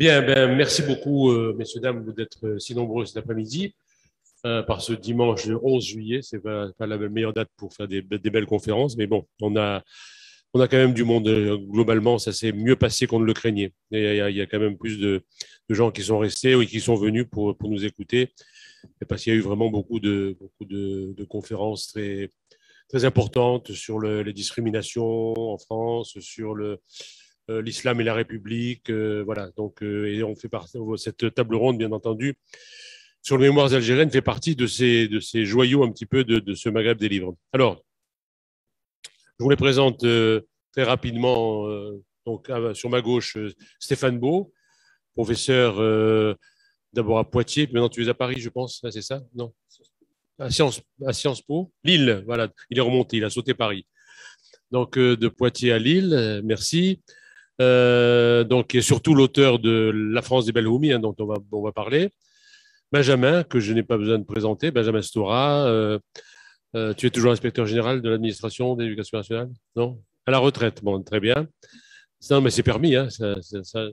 Bien, merci beaucoup, messieurs, dames, d'être si nombreux cet après-midi, par ce dimanche 11 juillet. C'est pas la meilleure date pour faire des belles conférences, mais bon, on a quand même du monde. Globalement, ça s'est mieux passé qu'on ne le craignait. Et il y a quand même plus de gens qui sont restés ou qui sont venus pour nous écouter, et parce qu'il y a eu vraiment beaucoup de conférences très importantes sur les discriminations en France, sur l'islam et la République, voilà. Donc, et on fait partie cette table ronde, bien entendu, sur les mémoires algériennes, fait partie de ces joyaux un petit peu de ce Maghreb des livres. Alors, je vous les présente très rapidement. Donc, sur ma gauche, Stéphane Beau, professeur d'abord à Poitiers, puis maintenant tu es à Paris, je pense. Ah, c'est ça? Non. À Sciences Po, Lille, voilà. Il est remonté, il a sauté Paris. Donc, de Poitiers à Lille, merci. Donc, et surtout l'auteur de La France des Belhoumi, hein, dont on va parler. Benjamin, que je n'ai pas besoin de présenter, Benjamin Stora. Tu es toujours inspecteur général de l'administration de l'éducation nationale? Non? À la retraite, bon, très bien. Non, mais c'est permis, hein, ça.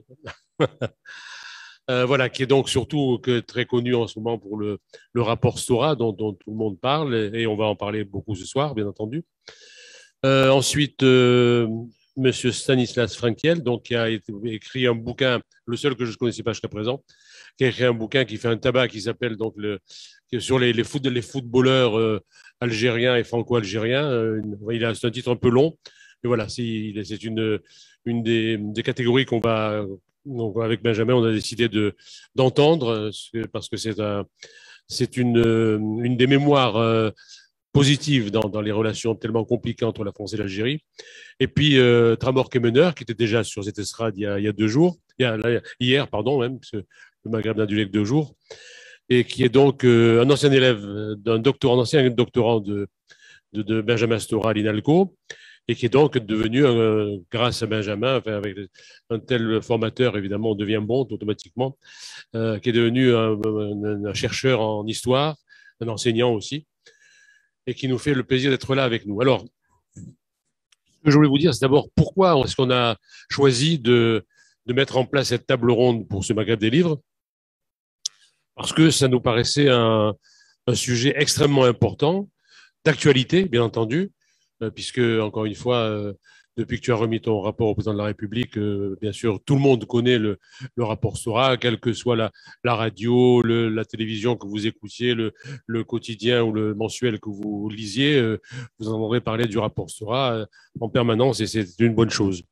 Voilà, qui est donc surtout très connu en ce moment pour le rapport Stora, dont tout le monde parle, et on va en parler beaucoup ce soir, bien entendu. Ensuite, Monsieur Stanislas Frankiel, donc, qui a écrit un bouquin, le seul que je ne connaissais pas jusqu'à présent, qui a écrit un bouquin qui fait un tabac qui s'appelle donc sur les footballeurs algériens et franco-algériens. C'est un titre un peu long, mais voilà, c'est une des catégories donc avec Benjamin, on a décidé d'entendre, parce que c'est une des mémoires positive dans les relations tellement compliquées entre la France et l'Algérie. Et puis Tramor Kemener, qui était déjà sur cette estrade il y a 2 jours, hier, pardon, même, parce que le Maghreb n'a duré que 2 jours, et qui est donc un ancien élève un ancien doctorant de Benjamin Stora à l'INALCO, et qui est donc devenu, grâce à Benjamin, enfin, avec un tel formateur, évidemment, on devient bon automatiquement, qui est devenu un chercheur en histoire, un enseignant aussi, et qui nous fait le plaisir d'être là avec nous. Alors, ce que je voulais vous dire, c'est d'abord pourquoi est-ce qu'on a choisi de mettre en place cette table ronde pour ce Maghreb des livres? Parce que ça nous paraissait un sujet extrêmement important, d'actualité, bien entendu, puisque, encore une fois, depuis que tu as remis ton rapport au président de la République, bien sûr, tout le monde connaît le rapport Stora, quelle que soit la radio, la télévision que vous écoutiez, le quotidien ou le mensuel que vous lisiez, vous en aurez parlé du rapport Stora en permanence, et c'est une bonne chose.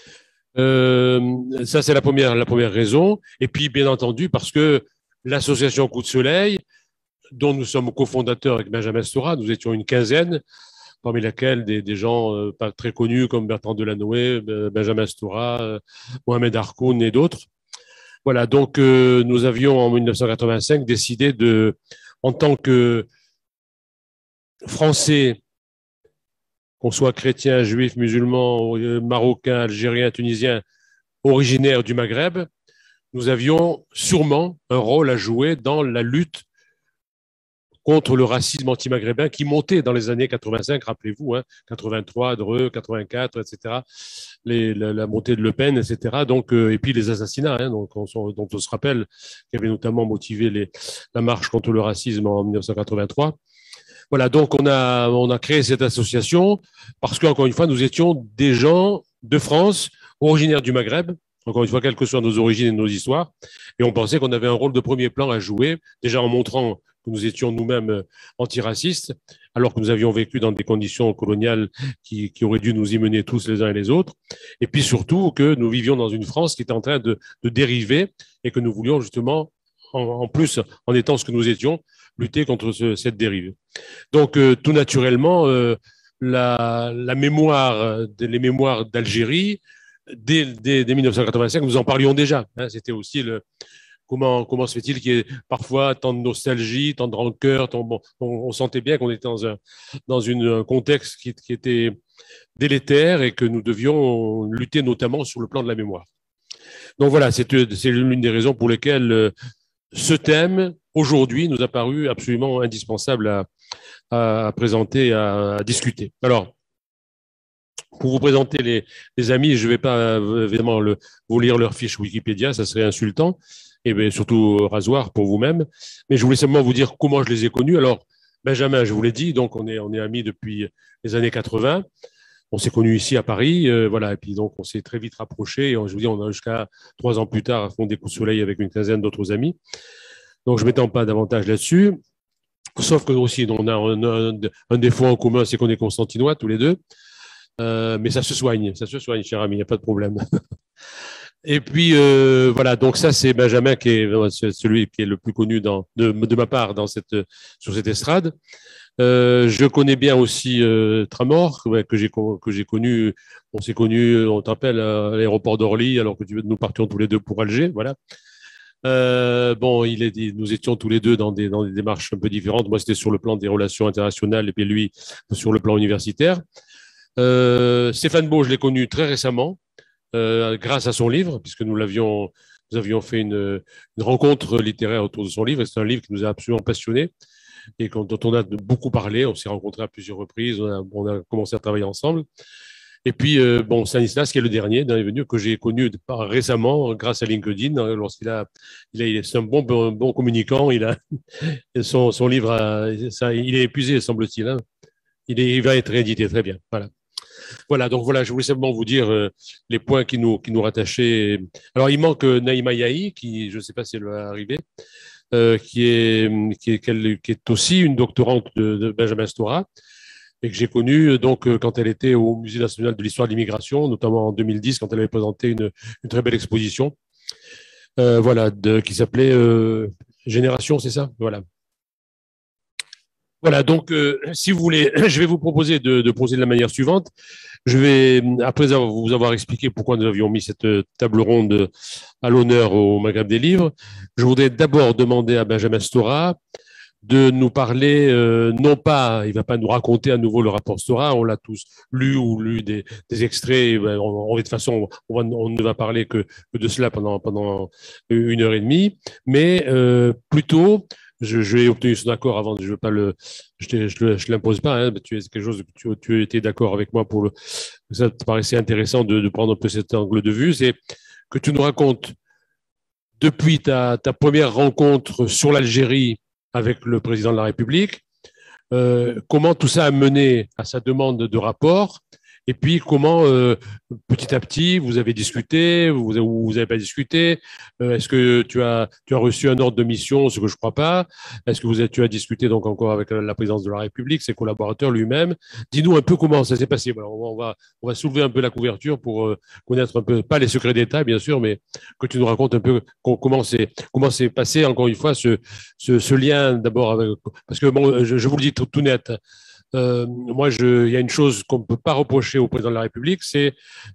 Ça, c'est la première raison. Et puis, bien entendu, parce que l'association Coup de Soleil, dont nous sommes cofondateurs avec Benjamin Stora, nous étions une quinzaine, parmi lesquels des gens pas très connus comme Bertrand Delanoë, Benjamin Stora, Mohamed Harkoun et d'autres. Voilà, donc nous avions en 1985 décidé en tant que Français, qu'on soit chrétien, juif, musulman, marocain, algérien, tunisien, originaire du Maghreb, nous avions sûrement un rôle à jouer dans la lutte contre le racisme anti-maghrébin qui montait dans les années 85, rappelez-vous, hein, 83, Dreux, 84, etc., la montée de Le Pen, etc., donc, et puis les assassinats, hein, dont on se rappelle, qui avaient notamment motivé la marche contre le racisme en 1983. Voilà, donc on a créé cette association parce qu'encore une fois, nous étions des gens de France, originaires du Maghreb, encore une fois, quelles que soient nos origines et nos histoires, et on pensait qu'on avait un rôle de premier plan à jouer, déjà en montrant que nous étions nous-mêmes antiracistes, alors que nous avions vécu dans des conditions coloniales qui auraient dû nous y mener tous les uns et les autres, et puis surtout que nous vivions dans une France qui était en train de dériver et que nous voulions justement, en plus, en étant ce que nous étions, lutter contre cette dérive. Donc, tout naturellement, les mémoires d'Algérie, dès 1985, nous en parlions déjà. Hein, c'était aussi comment se fait-il qu'il y ait parfois tant de nostalgie, tant de rancœur, on sentait bien qu'on était dans un contexte qui était délétère et que nous devions lutter notamment sur le plan de la mémoire. Donc voilà, c'est l'une des raisons pour lesquelles ce thème, aujourd'hui, nous a paru absolument indispensable à présenter, à discuter. Alors, Pour vous présenter les amis, je ne vais pas évidemment vous lire leur fiche Wikipédia, ça serait insultant, et bien, surtout rasoir pour vous-même. Mais je voulais simplement vous dire comment je les ai connus. Alors, Benjamin, je vous l'ai dit, donc on est amis depuis les années 80. On s'est connus ici à Paris, voilà, et puis donc on s'est très vite rapprochés. Et je vous dis, on a jusqu'à 3 ans plus tard font des coups de soleil avec une quinzaine d'autres amis. Donc je ne m'étends pas davantage là-dessus. Sauf que aussi, on a un défaut en commun, c'est qu'on est constantinois tous les deux. Mais ça se soigne, cher ami, il n'y a pas de problème. Et puis, voilà, donc ça, c'est Benjamin qui est celui qui est le plus connu de ma part sur cette estrade. Je connais bien aussi Tramor, ouais, que j'ai connu. On s'est connu, on t'appelle à l'aéroport d'Orly, alors que nous partions tous les deux pour Alger, voilà. Bon, nous étions tous les deux dans des démarches un peu différentes. Moi, c'était sur le plan des relations internationales et puis lui, sur le plan universitaire. Stéphane Beau, je l'ai connu très récemment, grâce à son livre, puisque nous avions fait une rencontre littéraire autour de son livre. C'est un livre qui nous a absolument passionnés et dont on a beaucoup parlé. On s'est rencontrés à plusieurs reprises, on a commencé à travailler ensemble. Et puis, bon, Stanislas, qui est le dernier venu, que j'ai connu récemment grâce à LinkedIn, c'est un bon communicant. Il a son livre, il est épuisé, semble-t-il. Hein. Il va être réédité, très bien. Voilà. Voilà, donc voilà, je voulais simplement vous dire les points qui nous rattachaient. Alors, il manque Naïma Yahi, qui, je ne sais pas si elle va arriver, qui est aussi une doctorante de Benjamin Stora, et que j'ai connue donc, quand elle était au Musée national de l'histoire de l'immigration, notamment en 2010, quand elle avait présenté une très belle exposition, voilà, qui s'appelait Génération, c'est ça? Voilà. Voilà, donc si vous voulez, je vais vous proposer de procéder de la manière suivante. Je vais, après vous avoir expliqué pourquoi nous avions mis cette table ronde à l'honneur au Maghreb des livres, je voudrais d'abord demander à Benjamin Stora de nous parler, non pas, il ne va pas nous raconter à nouveau le rapport Stora, on l'a tous lu ou lu des extraits, de toute façon, on ne va parler que de cela pendant 1 heure et demie, mais plutôt je vais obtenir son accord avant, je veux pas je l'impose pas, hein, mais c'est quelque chose que tu étais d'accord avec moi ça te paraissait intéressant de prendre un peu cet angle de vue, c'est que tu nous racontes depuis ta première rencontre sur l'Algérie avec le président de la République, comment tout ça a mené à sa demande de rapport. Et puis, comment, petit à petit, vous avez discuté, ou vous n'avez pas discuté. Est-ce que tu as reçu un ordre de mission, ce que je ne crois pas. Est-ce que tu as discuté donc encore avec la présidence de la République, ses collaborateurs lui-même. Dis-nous un peu comment ça s'est passé. Voilà, on va soulever un peu la couverture pour connaître un peu, pas les secrets d'État, bien sûr, mais que tu nous racontes un peu comment s'est passé, encore une fois, ce lien d'abord parce que bon, je vous le dis tout net. Moi, il y a une chose qu'on ne peut pas reprocher au président de la République, c'est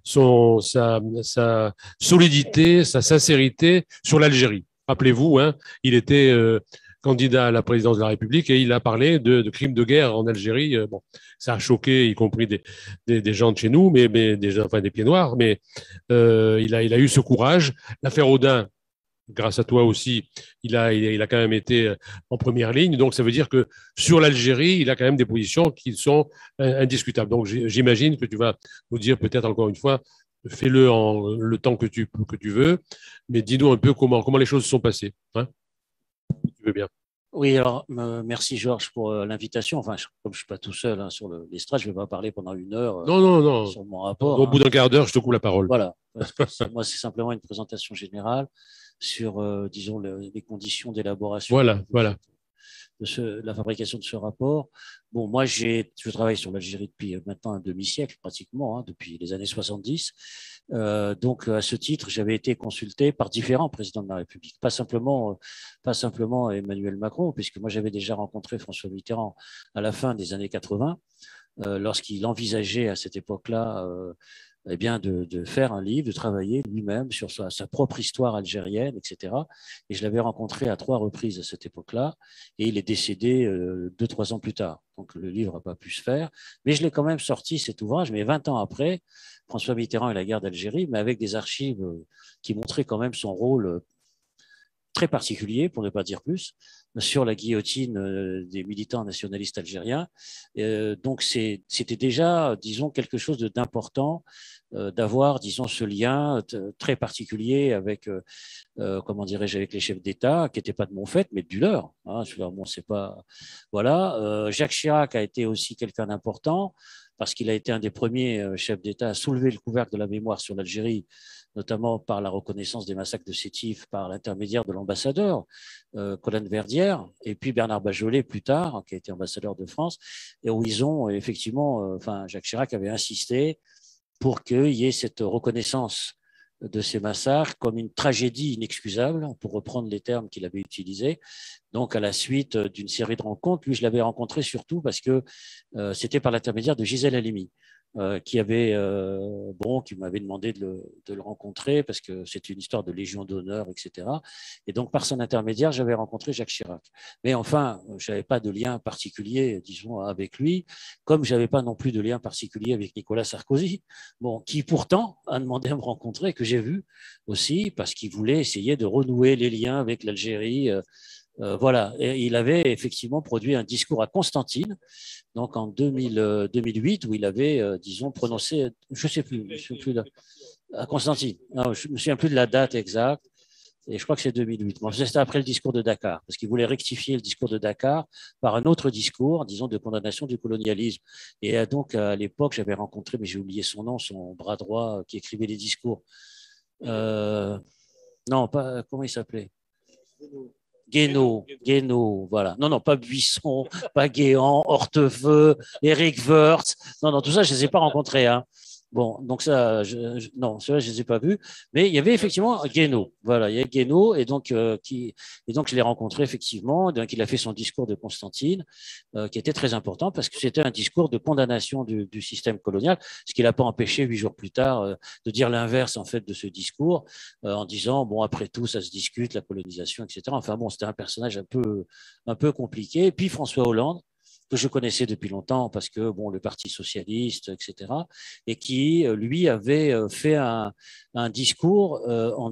sa solidité, sa sincérité sur l'Algérie. Rappelez-vous, hein, il était candidat à la présidence de la République et il a parlé de crimes de guerre en Algérie. Bon, ça a choqué, y compris des gens de chez nous, mais des pieds noirs, mais il a eu ce courage. L'affaire Audin, grâce à toi aussi, il a quand même été en première ligne. Donc, ça veut dire que sur l'Algérie, il a quand même des positions qui sont indiscutables. Donc, j'imagine que tu vas nous dire peut-être encore une fois, fais-le en le temps que tu veux, mais dis-nous un peu comment les choses se sont passées. Hein, si tu veux bien. Oui, alors merci Georges pour l'invitation. Enfin, comme je ne suis pas tout seul hein, sur l'estrade, je ne vais pas parler pendant 1 heure non. sur mon rapport. Au bout d'un quart d'heure, je te coupe la parole. Voilà, parce que moi, c'est simplement une présentation générale sur, disons, les conditions d'élaboration voilà. de la fabrication de ce rapport. Bon, moi, je travaille sur l'Algérie depuis maintenant un demi-siècle, pratiquement, hein, depuis les années 70. Donc, à ce titre, j'avais été consulté par différents présidents de la République, pas simplement Emmanuel Macron, puisque moi, j'avais déjà rencontré François Mitterrand à la fin des années 80, lorsqu'il envisageait à cette époque-là eh bien, de faire un livre, de travailler lui-même sur sa propre histoire algérienne, etc. Et je l'avais rencontré à 3 reprises à cette époque-là, et il est décédé 2-3 ans plus tard. Donc le livre n'a pas pu se faire, mais je l'ai quand même sorti, cet ouvrage, mais 20 ans après, François Mitterrand et la guerre d'Algérie, mais avec des archives qui montraient quand même son rôle très particulier, pour ne pas dire plus, sur la guillotine des militants nationalistes algériens. Donc c'était déjà, disons, quelque chose d'important d'avoir, disons, ce lien très particulier avec, comment dirais-je, avec les chefs d'État, qui n'étaient pas de mon fait, mais du leur. Hein, bon, c'est pas, voilà. Jacques Chirac a été aussi quelqu'un d'important parce qu'il a été un des premiers chefs d'État à soulever le couvercle de la mémoire sur l'Algérie, notamment par la reconnaissance des massacres de Sétif par l'intermédiaire de l'ambassadeur Colin Verdière, et puis Bernard Bajolet plus tard, qui a été ambassadeur de France, et où ils ont effectivement, enfin, Jacques Chirac avait insisté pour qu'il y ait cette reconnaissance de ces massacres comme une tragédie inexcusable, pour reprendre les termes qu'il avait utilisés. Donc, à la suite d'une série de rencontres, lui, je l'avais rencontré surtout parce que c'était par l'intermédiaire de Gisèle Halimi, qui m'avait demandé de le rencontrer parce que c'est une histoire de Légion d'honneur, etc. Et donc, par son intermédiaire, j'avais rencontré Jacques Chirac. Mais enfin, je n'avais pas de lien particulier, disons, avec lui, comme je n'avais pas non plus de lien particulier avec Nicolas Sarkozy, bon, qui pourtant a demandé à me rencontrer, que j'ai vu aussi, parce qu'il voulait essayer de renouer les liens avec l'Algérie. Voilà, et il avait effectivement produit un discours à Constantine, donc en 2008, où il avait, disons, prononcé, je ne sais plus, à Constantine, non, je ne me souviens plus de la date exacte, et je crois que c'est 2008. Bon, c'était après le discours de Dakar, parce qu'il voulait rectifier le discours de Dakar par un autre discours, disons, de condamnation du colonialisme. Et donc, à l'époque, j'avais rencontré, mais j'ai oublié son nom, son bras droit qui écrivait les discours. Non, pas, comment il s'appelait? Guénaud, voilà. Non, pas Buisson, pas Guéant, Hortefeux, Éric Woerth. Non, tout ça, je ne les ai pas rencontrés. Hein. Bon, donc ça, non, ceux-là, je ne les ai pas vus. Mais il y avait effectivement Guénaud. Voilà, il y a Guénaud, et donc je l'ai rencontré effectivement. Donc, il a fait son discours de Constantine, qui était très important parce que c'était un discours de condamnation du système colonial, ce qui l'a pas empêché 8 jours plus tard de dire l'inverse en fait de ce discours, en disant bon, après tout, ça se discute, la colonisation, etc. Enfin bon, c'était un personnage un peu compliqué. Et puis François Hollande, que je connaissais depuis longtemps parce que bon, le Parti socialiste, etc., et qui lui avait fait un discours en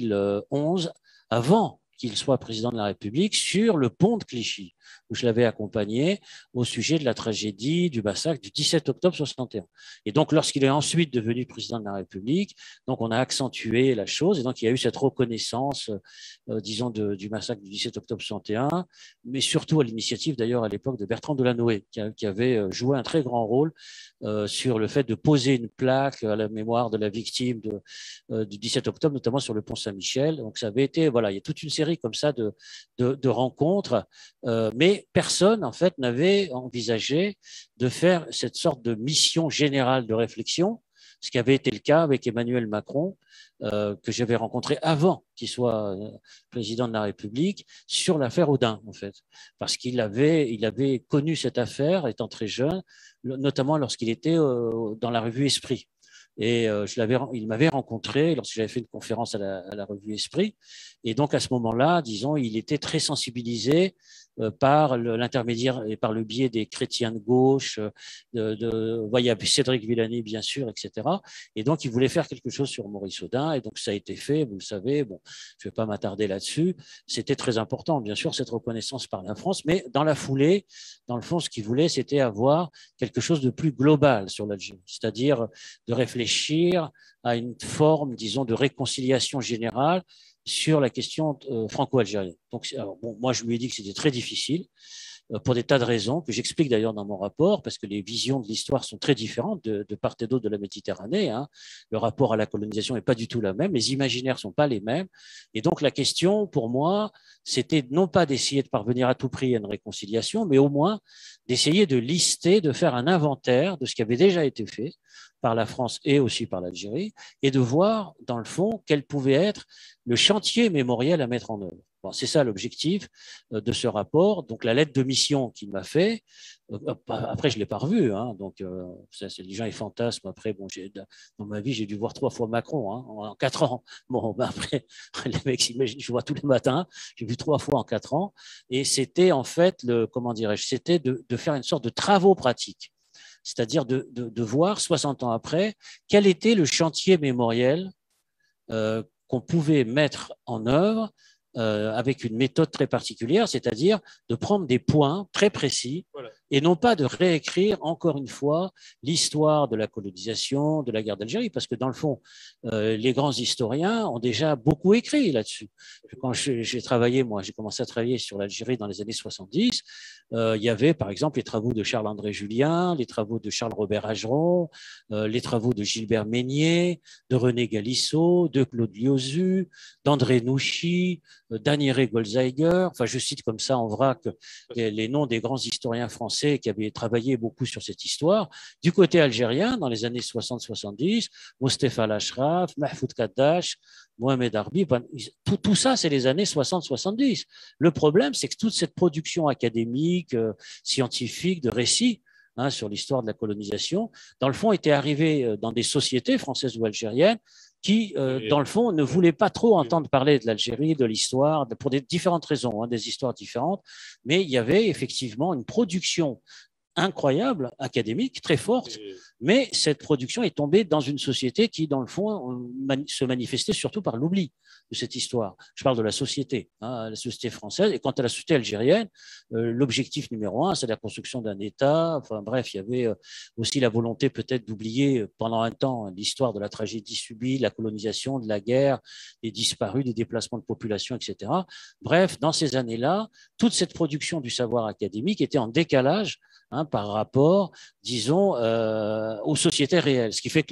2011, avant qu'il soit président de la République, sur le pont de Clichy, où je l'avais accompagné au sujet de la tragédie du massacre du 17 octobre 61. Et donc, lorsqu'il est ensuite devenu président de la République, donc on a accentué la chose, et donc il y a eu cette reconnaissance, disons, du massacre du 17 octobre 61, mais surtout à l'initiative d'ailleurs à l'époque de Bertrand Delanoë, qui avait joué un très grand rôle sur le fait de poser une plaque à la mémoire de la victime du 17 octobre, notamment sur le pont Saint-Michel. Donc ça avait été, voilà, il y a toute une série comme ça de rencontres, mais personne en fait n'avait envisagé de faire cette sorte de mission générale de réflexion, ce qui avait été le cas avec Emmanuel Macron, que j'avais rencontré avant qu'il soit président de la République, sur l'affaire Audin, en fait. Parce qu'il avait connu cette affaire étant très jeune, notamment lorsqu'il était dans la revue Esprit. Et il m'avait rencontré lorsque j'avais fait une conférence à la revue Esprit. Et donc, à ce moment-là, disons, il était très sensibilisé par l'intermédiaire et par le biais des chrétiens de gauche, il y a Cédric Villani, bien sûr, etc. Et donc, il voulait faire quelque chose sur Maurice Audin. Et donc, ça a été fait, vous le savez. Bon, je ne vais pas m'attarder là-dessus. C'était très important, bien sûr, cette reconnaissance par la France. Mais dans la foulée, dans le fond, ce qu'il voulait, c'était avoir quelque chose de plus global sur l'Algérie, c'est-à-dire de réfléchir à une forme, disons, de réconciliation générale sur la question franco-algérienne. Donc, bon, moi, je lui ai dit que c'était très difficile pour des tas de raisons que j'explique d'ailleurs dans mon rapport, parce que les visions de l'histoire sont très différentes de part et d'autre de la Méditerranée. Hein. Le rapport à la colonisation n'est pas du tout le même, les imaginaires ne sont pas les mêmes. Et donc la question, pour moi, c'était non pas d'essayer de parvenir à tout prix à une réconciliation, mais au moins d'essayer de lister, de faire un inventaire de ce qui avait déjà été fait par la France et aussi par l'Algérie, et de voir, dans le fond, quel pouvait être le chantier mémoriel à mettre en œuvre. Bon, c'est ça l'objectif de ce rapport. Donc la lettre de mission qu'il m'a fait, après je ne l'ai pas revue, hein, donc les gens ils fantasment. Après, bon, dans ma vie, j'ai dû voir 3 fois Macron hein, en 4 ans. Bon, ben après, les mecs s'imaginent, je vois tous les matins, j'ai vu 3 fois en 4 ans. Et c'était en fait, comment dirais-je, c'était de faire une sorte de travaux pratiques. C'est-à-dire de voir, 60 ans après, quel était le chantier mémoriel qu'on pouvait mettre en œuvre avec une méthode très particulière, c'est-à-dire de prendre des points très précis et non pas de réécrire encore une fois l'histoire de la colonisation, de la guerre d'Algérie, parce que dans le fond, les grands historiens ont déjà beaucoup écrit là-dessus. Quand j'ai travaillé, moi, j'ai commencé à travailler sur l'Algérie dans les années 70, il y avait par exemple les travaux de Charles-André Julien, les travaux de Charles-Robert Ageron, les travaux de Gilbert Meignet, de René Galissot, de Claude Liozu, d'André Nouchy, d'Aniré Goldzeiger, enfin je cite comme ça en vrac les noms des grands historiens français qui avaient travaillé beaucoup sur cette histoire. Du côté algérien, dans les années 60-70, Mostefa Al-Ashraf, Mahfoud Kaddash, Mohamed Arbi, tout ça, c'est les années 60-70. Le problème, c'est que toute cette production académique, scientifique, de récits, sur l'histoire de la colonisation, dans le fond, était arrivée dans des sociétés françaises ou algériennes qui, dans le fond, ne voulaient pas trop entendre parler de l'Algérie, de l'histoire, pour des différentes raisons, des histoires différentes, mais il y avait effectivement une production incroyable, académique, très forte, mais cette production est tombée dans une société qui, dans le fond, se manifestait surtout par l'oubli de cette histoire. Je parle de la société, la société française, et quant à la société algérienne, l'objectif numéro un, c'est la construction d'un État. Enfin bref, il y avait aussi la volonté peut-être d'oublier pendant un temps l'histoire de la tragédie subie, la colonisation, de la guerre, des disparus, des déplacements de population, etc. Bref, dans ces années-là, toute cette production du savoir académique était en décalage par rapport, disons, aux sociétés réelles. Ce qui fait que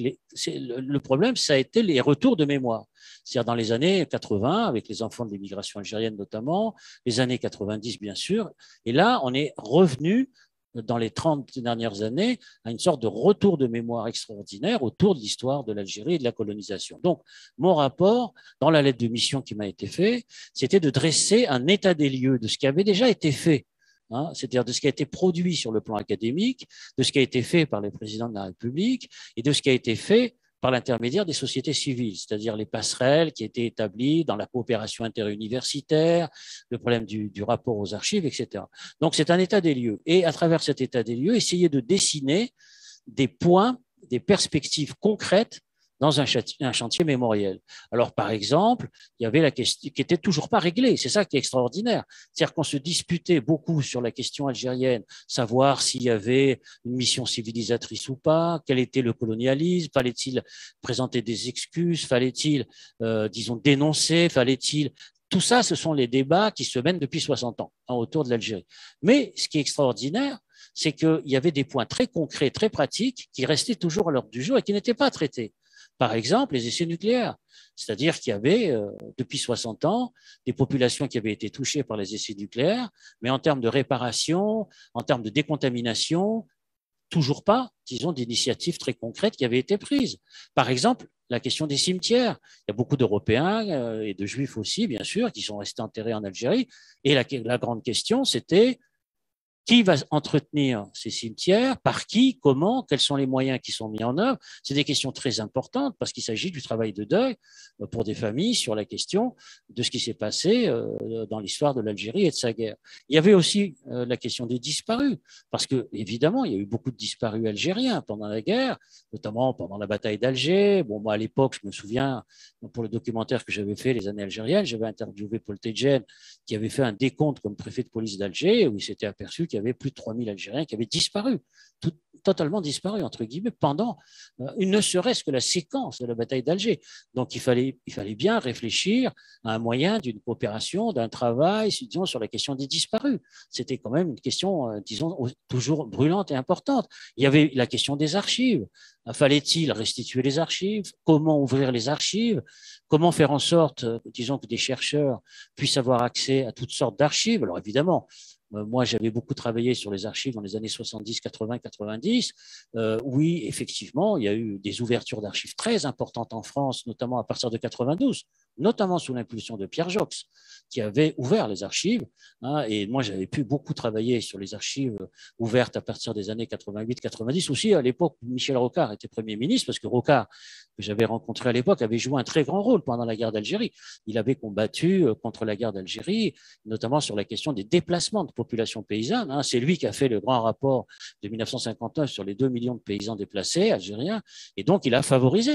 le problème, ça a été les retours de mémoire. C'est-à-dire dans les années 80, avec les enfants de l'immigration algérienne notamment, les années 90 bien sûr, et là, on est revenu dans les 30 dernières années à une sorte de retour de mémoire extraordinaire autour de l'histoire de l'Algérie et de la colonisation. Donc, mon rapport, dans la lettre de mission qui m'a été faite, c'était de dresser un état des lieux de ce qui avait déjà été fait, c'est-à-dire de ce qui a été produit sur le plan académique, de ce qui a été fait par les présidents de la République et de ce qui a été fait par l'intermédiaire des sociétés civiles, c'est-à-dire les passerelles qui étaient établies dans la coopération interuniversitaire, le problème du rapport aux archives, etc. Donc c'est un état des lieux. Et à travers cet état des lieux, essayer de dessiner des points, des perspectives concrètes dans un chantier mémoriel. Alors, par exemple, il y avait la question qui n'était toujours pas réglée. C'est ça qui est extraordinaire. C'est-à-dire qu'on se disputait beaucoup sur la question algérienne, savoir s'il y avait une mission civilisatrice ou pas, quel était le colonialisme, fallait-il présenter des excuses, fallait-il, disons, dénoncer, fallait-il... Tout ça, ce sont les débats qui se mènent depuis 60 ans autour de l'Algérie. Mais ce qui est extraordinaire, c'est qu'il y avait des points très concrets, très pratiques, qui restaient toujours à l'ordre du jour et qui n'étaient pas traités. Par exemple, les essais nucléaires. C'est-à-dire qu'il y avait, depuis 60 ans, des populations qui avaient été touchées par les essais nucléaires, mais en termes de réparation, en termes de décontamination, toujours pas, disons, d'initiatives très concrètes qui avaient été prises. Par exemple, la question des cimetières. Il y a beaucoup d'Européens et de Juifs aussi, bien sûr, qui sont restés enterrés en Algérie. Et la grande question, c'était qui va entretenir ces cimetières, par qui, comment, quels sont les moyens qui sont mis en œuvre. C'est des questions très importantes parce qu'il s'agit du travail de deuil pour des familles sur la question de ce qui s'est passé dans l'histoire de l'Algérie et de sa guerre. Il y avait aussi la question des disparus, parce que évidemment, il y a eu beaucoup de disparus algériens pendant la guerre, notamment pendant la bataille d'Alger. Bon, moi, à l'époque, je me souviens, pour le documentaire que j'avais fait, Les années algériennes, j'avais interviewé Paul Tejen, qui avait fait un décompte comme préfet de police d'Alger, où il s'était aperçu qu'il y avait plus de 3000 Algériens qui avaient disparu, totalement disparu, entre guillemets, pendant ne serait-ce que la séquence de la bataille d'Alger. Donc, il fallait bien réfléchir à un moyen d'une coopération, d'un travail, disons, sur la question des disparus. C'était quand même une question, disons, toujours brûlante et importante. Il y avait la question des archives. Fallait-il restituer les archives? Comment ouvrir les archives? Comment faire en sorte, disons, que des chercheurs puissent avoir accès à toutes sortes d'archives? Alors, évidemment, moi, j'avais beaucoup travaillé sur les archives dans les années 70, 80, 90. Oui, effectivement, il y a eu des ouvertures d'archives très importantes en France, notamment à partir de 92, notamment sous l'impulsion de Pierre Jox, qui avait ouvert les archives. Et moi, j'avais pu beaucoup travailler sur les archives ouvertes à partir des années 88-90, aussi à l'époque où Michel Rocard était Premier ministre, parce que Rocard, que j'avais rencontré à l'époque, avait joué un très grand rôle pendant la guerre d'Algérie. Il avait combattu contre la guerre d'Algérie, notamment sur la question des déplacements de population paysanne. C'est lui qui a fait le grand rapport de 1959 sur les 2 millions de paysans déplacés algériens. Et donc, il a favorisé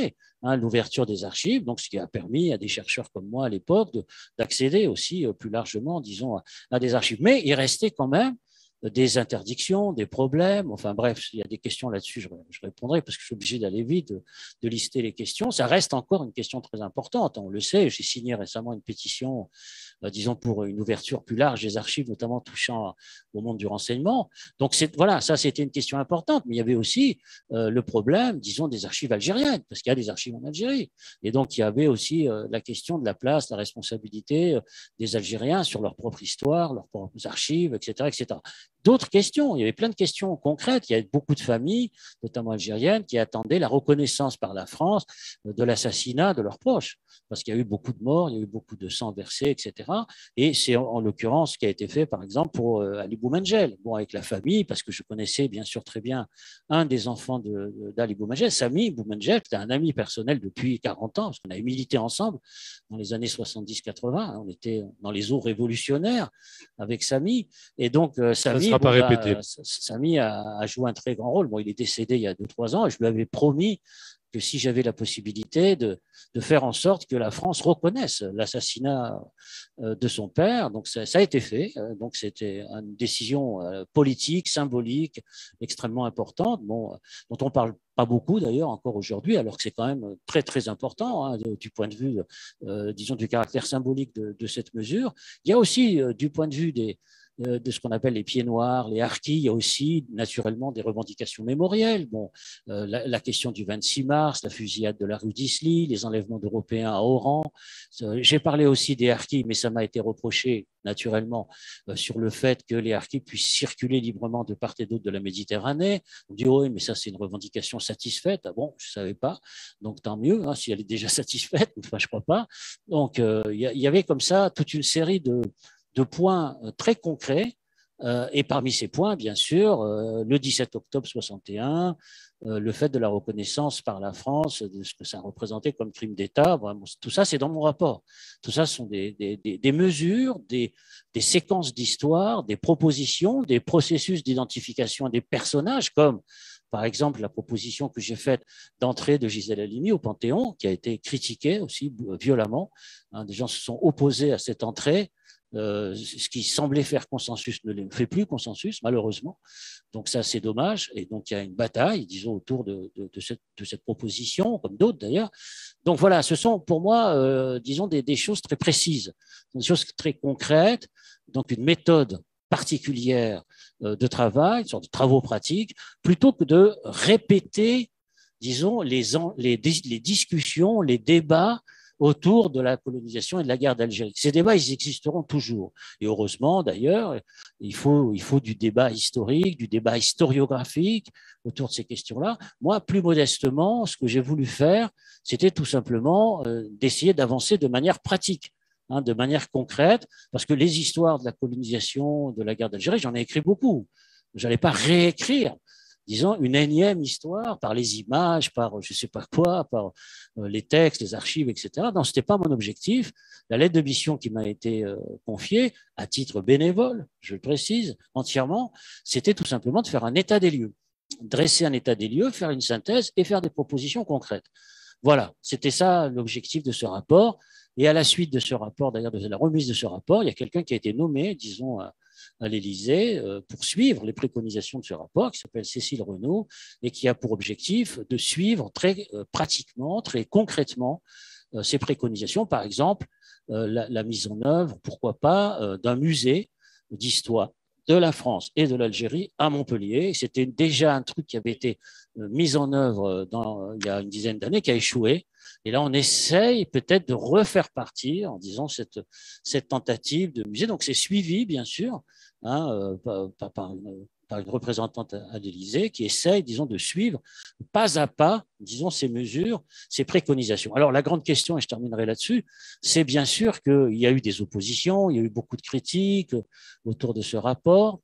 hein, l'ouverture des archives, donc ce qui a permis à des chercheurs comme moi à l'époque d'accéder aussi plus largement, disons, à des archives. Mais il restait quand même des interdictions, des problèmes, enfin bref, il y a des questions là-dessus, je répondrai parce que je suis obligé d'aller vite, de lister les questions. Ça reste encore une question très importante, on le sait, j'ai signé récemment une pétition, disons, pour une ouverture plus large des archives, notamment touchant au monde du renseignement. Donc voilà, ça c'était une question importante, mais il y avait aussi le problème, disons, des archives algériennes, parce qu'il y a des archives en Algérie. Et donc il y avait aussi la question de la place, la responsabilité des Algériens sur leur propre histoire, leurs propres archives, etc., etc. D'autres questions, il y avait plein de questions concrètes. Il y avait beaucoup de familles, notamment algériennes, qui attendaient la reconnaissance par la France de l'assassinat de leurs proches, parce qu'il y a eu beaucoup de morts, il y a eu beaucoup de sang versé, etc. Et c'est en l'occurrence ce qui a été fait, par exemple, pour Ali Boumengel, bon, avec la famille, parce que je connaissais bien sûr très bien un des enfants d'Ali Boumengel, Sami Boumengel, c'était un ami personnel depuis 40 ans, parce qu'on avait milité ensemble dans les années 70-80, on était dans les eaux révolutionnaires avec Sami, et donc Sami, pas répété. Sami a joué un très grand rôle. Bon, il est décédé il y a 2-3 ans, et je lui avais promis que si j'avais la possibilité de faire en sorte que la France reconnaisse l'assassinat de son père. Donc ça a été fait. Donc c'était une décision politique, symbolique, extrêmement importante, bon, dont on parle pas beaucoup d'ailleurs encore aujourd'hui, alors que c'est quand même très très important hein, du point de vue, disons, du caractère symbolique de cette mesure. Il y a aussi du point de vue de ce qu'on appelle les pieds noirs, les harkis, il y a aussi naturellement des revendications mémorielles. Bon, la question du 26 mars, la fusillade de la rue d'Isly, les enlèvements d'Européens à Oran. J'ai parlé aussi des harkis, mais ça m'a été reproché naturellement sur le fait que les harkis puissent circuler librement de part et d'autre de la Méditerranée. On dit oui, mais ça c'est une revendication satisfaite. Ah bon, je ne savais pas. Donc tant mieux, hein, si elle est déjà satisfaite, enfin je ne crois pas. Donc il y avait comme ça toute une série de points très concrets. Et parmi ces points, bien sûr, le 17 octobre 61, le fait de la reconnaissance par la France de ce que ça représentait comme crime d'État, bon, tout ça, c'est dans mon rapport. Tout ça sont des mesures, des séquences d'histoire, des propositions, des processus d'identification des personnages, comme par exemple la proposition que j'ai faite d'entrée de Gisèle Halimi au Panthéon, qui a été critiquée aussi violemment. Hein, des gens se sont opposés à cette entrée. Ce qui semblait faire consensus ne fait plus consensus, malheureusement. Donc ça, c'est dommage. Et donc il y a une bataille, disons, autour de cette proposition, comme d'autres d'ailleurs. Donc voilà, ce sont pour moi, disons, des choses très précises, des choses très concrètes, donc une méthode particulière de travail, une sorte de travaux pratiques, plutôt que de répéter, disons, les discussions, les débats autour de la colonisation et de la guerre d'Algérie. Ces débats, ils existeront toujours. Et heureusement, d'ailleurs, il faut du débat historique, du débat historiographique autour de ces questions-là. Moi, plus modestement, ce que j'ai voulu faire, c'était tout simplement d'essayer d'avancer de manière pratique, hein, de manière concrète, parce que les histoires de la colonisation, de la guerre d'Algérie, j'en ai écrit beaucoup. Je n'allais pas réécrire, disons, une énième histoire par les images, par je ne sais pas quoi, par les textes, les archives, etc. Non, ce n'était pas mon objectif. La lettre de mission qui m'a été confiée, à titre bénévole, je le précise entièrement, c'était tout simplement de faire un état des lieux, dresser un état des lieux, faire une synthèse et faire des propositions concrètes. Voilà, c'était ça l'objectif de ce rapport. Et à la suite de ce rapport, d'ailleurs de la remise de ce rapport, il y a quelqu'un qui a été nommé, disons, à l'Élysée pour suivre les préconisations de ce rapport, qui s'appelle Cécile Renaud, et qui a pour objectif de suivre très pratiquement, très concrètement ces préconisations. Par exemple, la mise en œuvre, pourquoi pas, d'un musée d'histoire de la France et de l'Algérie à Montpellier. C'était déjà un truc qui avait été mis en œuvre il y a une dizaine d'années, qui a échoué. Et là, on essaye peut-être de refaire partir, en disant, cette tentative de musée. Donc, c'est suivi, bien sûr, hein, par une représentante à l'Élysée qui essaye, disons, de suivre pas à pas, disons, ces mesures, ces préconisations. Alors, la grande question, et je terminerai là-dessus, c'est bien sûr qu'il y a eu des oppositions, il y a eu beaucoup de critiques autour de ce rapport,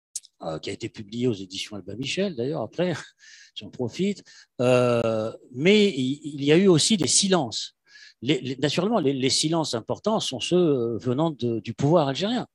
qui a été publié aux éditions Albin Michel, d'ailleurs, après, j'en profite. Mais il y a eu aussi des silences. Naturellement, les silences importants sont ceux venant du pouvoir algérien.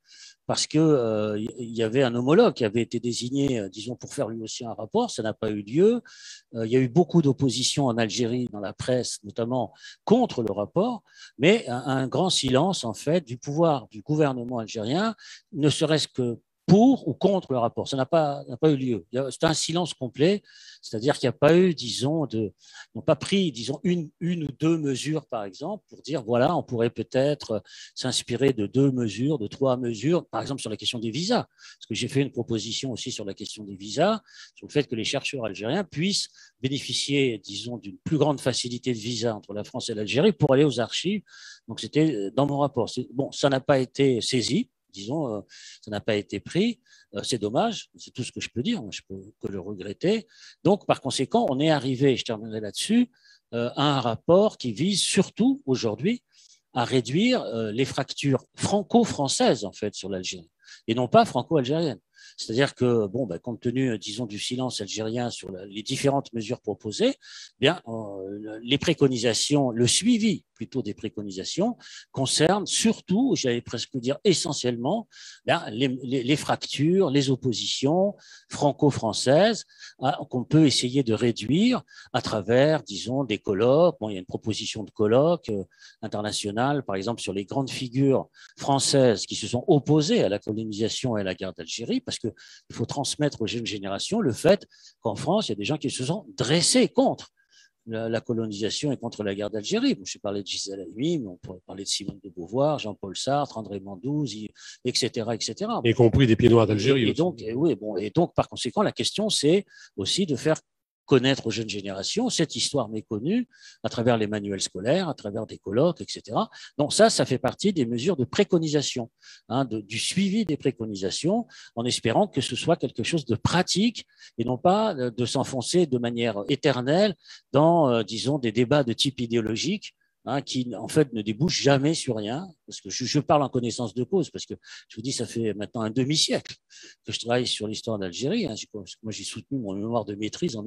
parce que il y avait un homologue qui avait été désigné, disons, pour faire lui aussi un rapport. Ça n'a pas eu lieu. Il y a eu beaucoup d'opposition en Algérie, dans la presse, notamment contre le rapport, mais un grand silence, en fait, du pouvoir du gouvernement algérien, ne serait-ce que pour ou contre le rapport. Ça n'a pas eu lieu. C'est un silence complet, c'est-à-dire qu'il n'y a pas eu, disons, ils n'ont pas pris, disons, une ou deux mesures, par exemple, pour dire, voilà, on pourrait peut-être s'inspirer de 2 mesures, de 3 mesures, par exemple sur la question des visas. Parce que j'ai fait une proposition aussi sur la question des visas, sur le fait que les chercheurs algériens puissent bénéficier, disons, d'une plus grande facilité de visa entre la France et l'Algérie pour aller aux archives. Donc, c'était dans mon rapport. Bon, ça n'a pas été saisi, disons, ça n'a pas été pris. C'est dommage, c'est tout ce que je peux dire, je peux que le regretter. Donc, par conséquent, on est arrivé, je terminerai là-dessus, à un rapport qui vise surtout aujourd'hui à réduire les fractures franco-françaises, en fait, sur l'Algérie, et non pas franco-algériennes. C'est-à-dire que, bon, ben, compte tenu, disons, du silence algérien sur les différentes mesures proposées, bien, les préconisations, le suivi plutôt des préconisations, concerne surtout, j'allais presque dire essentiellement, bien, les fractures, les oppositions franco-françaises qu'on peut essayer de réduire à travers, disons, des colloques. Bon, il y a une proposition de colloque internationale, par exemple, sur les grandes figures françaises qui se sont opposées à la colonisation et à la guerre d'Algérie, parce qu'il faut transmettre aux jeunes générations le fait qu'en France, il y a des gens qui se sont dressés contre la colonisation et contre la guerre d'Algérie. Bon, je parlais de Gisèle Halimi, mais on pourrait parler de Simone de Beauvoir, Jean-Paul Sartre, André Mandouze, etc., etc. Y compris des pieds noirs d'Algérie. Et donc, oui, bon, et donc, par conséquent, la question, c'est aussi de faire connaître aux jeunes générations cette histoire méconnue à travers les manuels scolaires, à travers des colloques, etc. Donc ça fait partie des mesures de préconisation, du suivi des préconisations, en espérant que ce soit quelque chose de pratique et non pas de s'enfoncer de manière éternelle dans, disons, des débats de type idéologique, qui en fait ne débouche jamais sur rien, parce que je parle en connaissance de cause, parce que je vous dis, ça fait maintenant un demi-siècle que je travaille sur l'histoire d'Algérie. Moi, j'ai soutenu mon mémoire de maîtrise en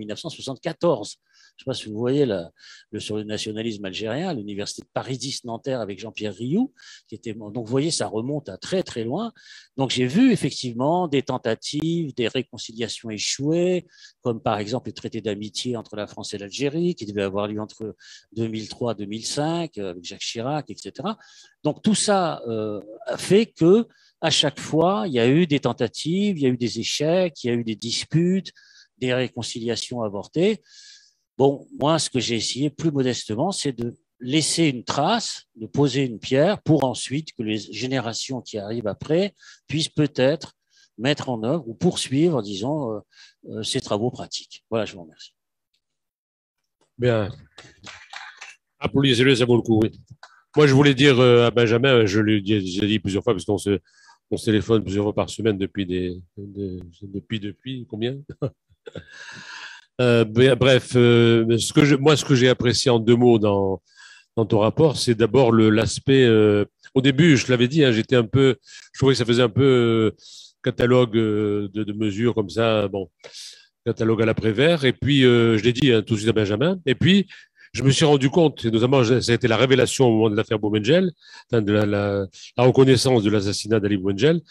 1974. Je ne sais pas si vous voyez sur le nationalisme algérien, à l'université de Paris 10 Nanterre avec Jean-Pierre Rioux, donc vous voyez, ça remonte à très très loin. Donc j'ai vu effectivement des tentatives, des réconciliations échouées, comme par exemple le traité d'amitié entre la France et l'Algérie, qui devait avoir lieu entre 2003 et 2005, avec Jacques Chirac, etc. Donc tout ça a fait que à chaque fois, il y a eu des tentatives, il y a eu des échecs, il y a eu des disputes, des réconciliations avortées. Bon, moi, ce que j'ai essayé plus modestement, c'est de laisser une trace, de poser une pierre pour ensuite que les générations qui arrivent après puissent peut-être mettre en œuvre ou poursuivre, disons, ces travaux pratiques. Voilà, je vous remercie. Bien. Applaudissez-le, ça vaut le coup, oui. Moi, je voulais dire à Benjamin, j'ai dit plusieurs fois, parce qu'on se téléphone plusieurs fois par semaine depuis combien bref, ce que j'ai apprécié en 2 mots dans ton rapport, c'est d'abord l'aspect. Au début, je l'avais dit, je trouvais que ça faisait un peu catalogue de mesures comme ça, bon, catalogue à l'après-vert. Et puis, je l'ai dit tout de suite à Benjamin. Et puis, je me suis rendu compte, et notamment, ça a été la révélation au moment de l'affaire Boumendjel, de la reconnaissance de l'assassinat d'Ali Boumendjel,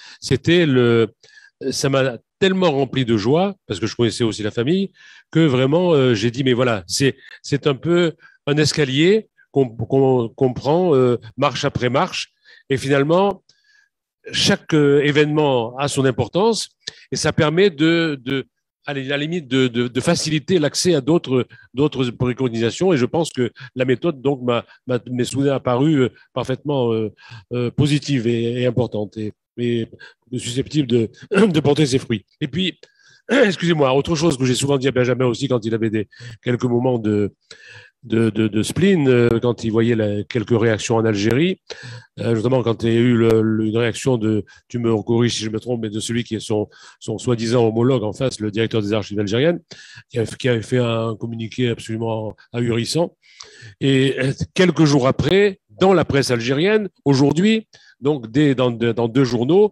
ça m'a tellement rempli de joie, parce que je connaissais aussi la famille, que vraiment, j'ai dit, mais voilà, c'est un peu un escalier qu'on prend marche après marche, et finalement, chaque événement a son importance, et ça permet à la limite de faciliter l'accès à d'autres préconisations, et je pense que la méthode donc m'est soudain apparue parfaitement positive et importante et susceptible de porter ses fruits. Et puis, excusez-moi, autre chose que j'ai souvent dit à Benjamin aussi quand il avait quelques moments de spleen, quand il voyait quelques réactions en Algérie, notamment quand il y a eu une réaction tu me corriges si je me trompe, mais de celui qui est son soi-disant homologue en face, le directeur des archives algériennes, qui avait fait un communiqué absolument ahurissant. Et quelques jours après, dans la presse algérienne, aujourd'hui, donc dans 2 journaux,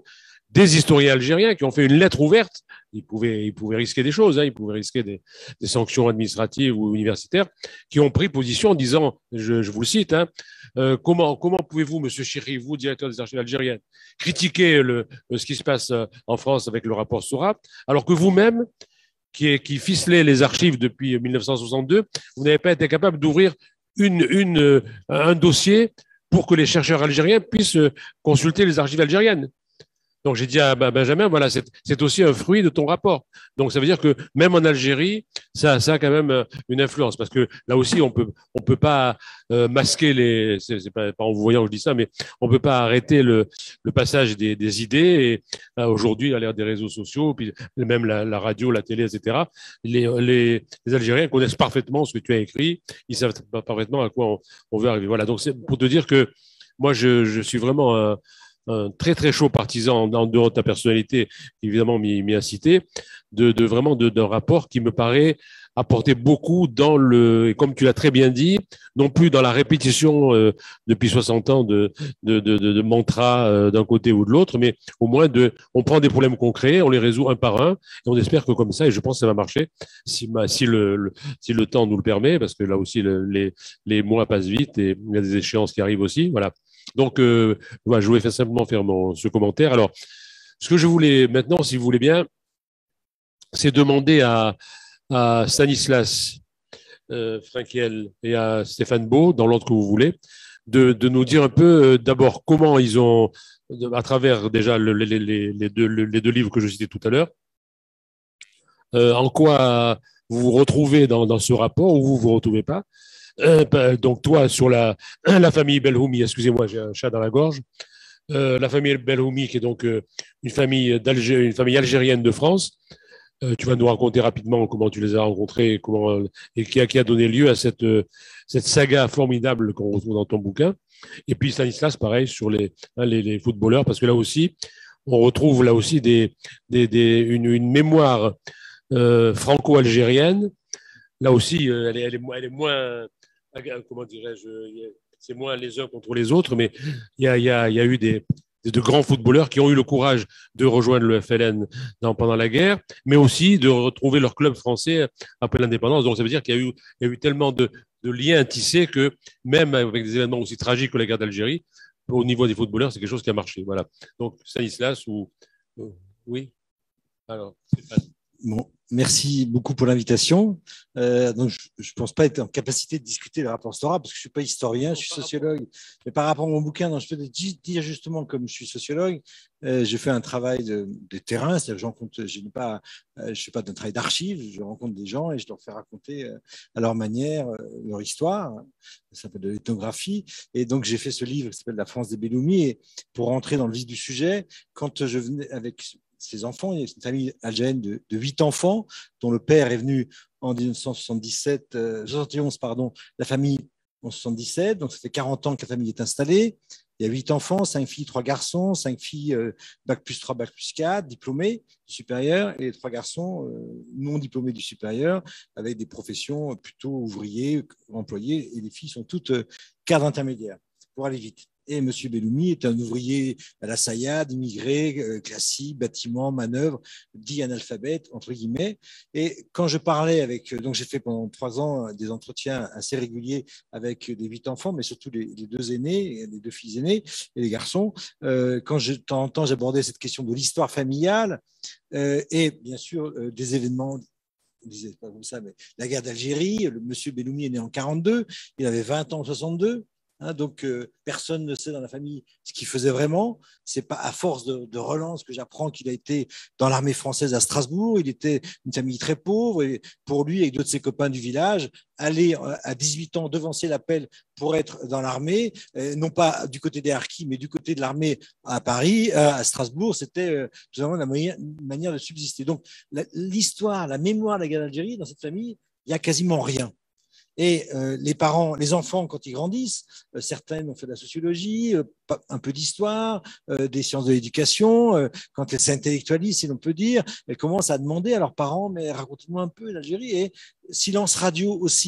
des historiens algériens qui ont fait une lettre ouverte. Ils pouvaient risquer des choses, hein, ils pouvaient risquer des sanctions administratives ou universitaires, qui ont pris position en disant, je vous le cite, hein, comment pouvez-vous, Monsieur Chiri, vous, directeur des archives algériennes, critiquer ce qui se passe en France avec le rapport Sora, alors que vous-même, qui ficelez les archives depuis 1962, vous n'avez pas été capable d'ouvrir un dossier pour que les chercheurs algériens puissent consulter les archives algériennes. Donc j'ai dit à Benjamin, voilà, c'est aussi un fruit de ton rapport. Donc ça veut dire que même en Algérie, ça a quand même une influence, parce que là aussi on peut pas masquer c'est pas en vous voyant que je dis ça, mais on peut pas arrêter le passage des idées. Et aujourd'hui, à l'ère des réseaux sociaux, puis même la radio, la télé, etc. Les Algériens connaissent parfaitement ce que tu as écrit, ils savent parfaitement à quoi on veut arriver. Voilà. Donc c'est pour te dire que moi je suis vraiment un très très chaud partisan en dehors de ta personnalité, évidemment m'y a cité, vraiment d'un rapport qui me paraît apporter beaucoup et comme tu l'as très bien dit, non plus dans la répétition depuis 60 ans de mantras d'un côté ou de l'autre, mais au moins on prend des problèmes concrets, on les résout un par un, et on espère que comme ça, et je pense que ça va marcher, si le temps nous le permet, parce que là aussi les mois passent vite et il y a des échéances qui arrivent aussi, voilà. Donc, voilà, je voulais simplement faire ce commentaire. Alors, ce que je voulais maintenant, si vous voulez bien, c'est demander à Stanislas Frankel et à Stéphane Beau, dans l'ordre que vous voulez, de nous dire un peu d'abord comment ils ont, à travers déjà les deux livres que je citais tout à l'heure, en quoi vous vous retrouvez dans ce rapport ou vous ne vous retrouvez pas. Donc toi, sur la famille Belhoumi, excusez-moi, j'ai un chat dans la gorge, la famille Belhoumi, qui est donc une famille algérienne de France. Tu vas nous raconter rapidement comment tu les as rencontrés et qui a donné lieu à cette saga formidable qu'on retrouve dans ton bouquin. Et puis Stanislas, pareil, sur les footballeurs, parce que là aussi, on retrouve là aussi une mémoire franco-algérienne. Là aussi, elle est moins, comment dirais-je, c'est moins les uns contre les autres, mais il y a eu de grands footballeurs qui ont eu le courage de rejoindre le FLN pendant la guerre, mais aussi de retrouver leur club français après l'indépendance. Donc ça veut dire qu'il y a eu tellement de liens tissés que même avec des événements aussi tragiques que la guerre d'Algérie, au niveau des footballeurs, c'est quelque chose qui a marché. Voilà. Donc Stanislas oui. Alors, Stéphane. Bon, merci beaucoup pour l'invitation. Donc, je ne pense pas être en capacité de discuter le rapport Stora parce que je ne suis pas historien, je suis sociologue. Mais par rapport à mon bouquin, je peux dire justement, comme je suis sociologue, je fais un travail de terrain, c'est-à-dire je ne fais pas d'un travail d'archives, je rencontre des gens et je leur fais raconter à leur manière leur histoire. Ça s'appelle de l'ethnographie. Et donc, j'ai fait ce livre qui s'appelle La France des Belhoumi. Et pour rentrer dans le vif du sujet, quand je venais avec ses enfants, il y a une famille algérienne de 8 enfants, dont le père est venu en 71, la famille en 77, donc ça fait 40 ans que la famille est installée. Il y a 8 enfants, 5 filles, 3 garçons, 5 filles bac plus 3, bac plus 4, diplômés du supérieur, et 3 garçons non diplômés du supérieur, avec des professions plutôt ouvriers, employés, et les filles sont toutes cadres intermédiaires, pour aller vite. Et M. Belhoumi est un ouvrier à la Sayad, immigré, classique, bâtiment, manœuvre, dit analphabète, entre guillemets. Et quand je parlais donc j'ai fait pendant 3 ans des entretiens assez réguliers avec les 8 enfants, mais surtout les 2 aînés, les 2 filles aînées et les garçons. Quand de temps en temps, j'abordais cette question de l'histoire familiale et bien sûr des événements. On disait pas comme ça, mais la guerre d'Algérie. M. Belhoumi est né en 42, il avait 20 ans en 62. Donc, personne ne sait dans la famille ce qu'il faisait vraiment. C'est pas à force de relance que j'apprends qu'il a été dans l'armée française à Strasbourg. Il était une famille très pauvre et pour lui, avec d'autres de ses copains du village, aller à 18 ans devancer l'appel pour être dans l'armée, non pas du côté des harkis, mais du côté de l'armée à Paris, à Strasbourg, c'était tout simplement la manière de subsister. Donc, l'histoire, la mémoire de la guerre d'Algérie, dans cette famille, il n'y a quasiment rien. Et les enfants, quand ils grandissent, certaines ont fait de la sociologie, un peu d'histoire, des sciences de l'éducation. Quand elles s'intellectualisent, si l'on peut dire, elles commencent à demander à leurs parents, mais racontez-moi un peu l'Algérie. Et silence radio aussi.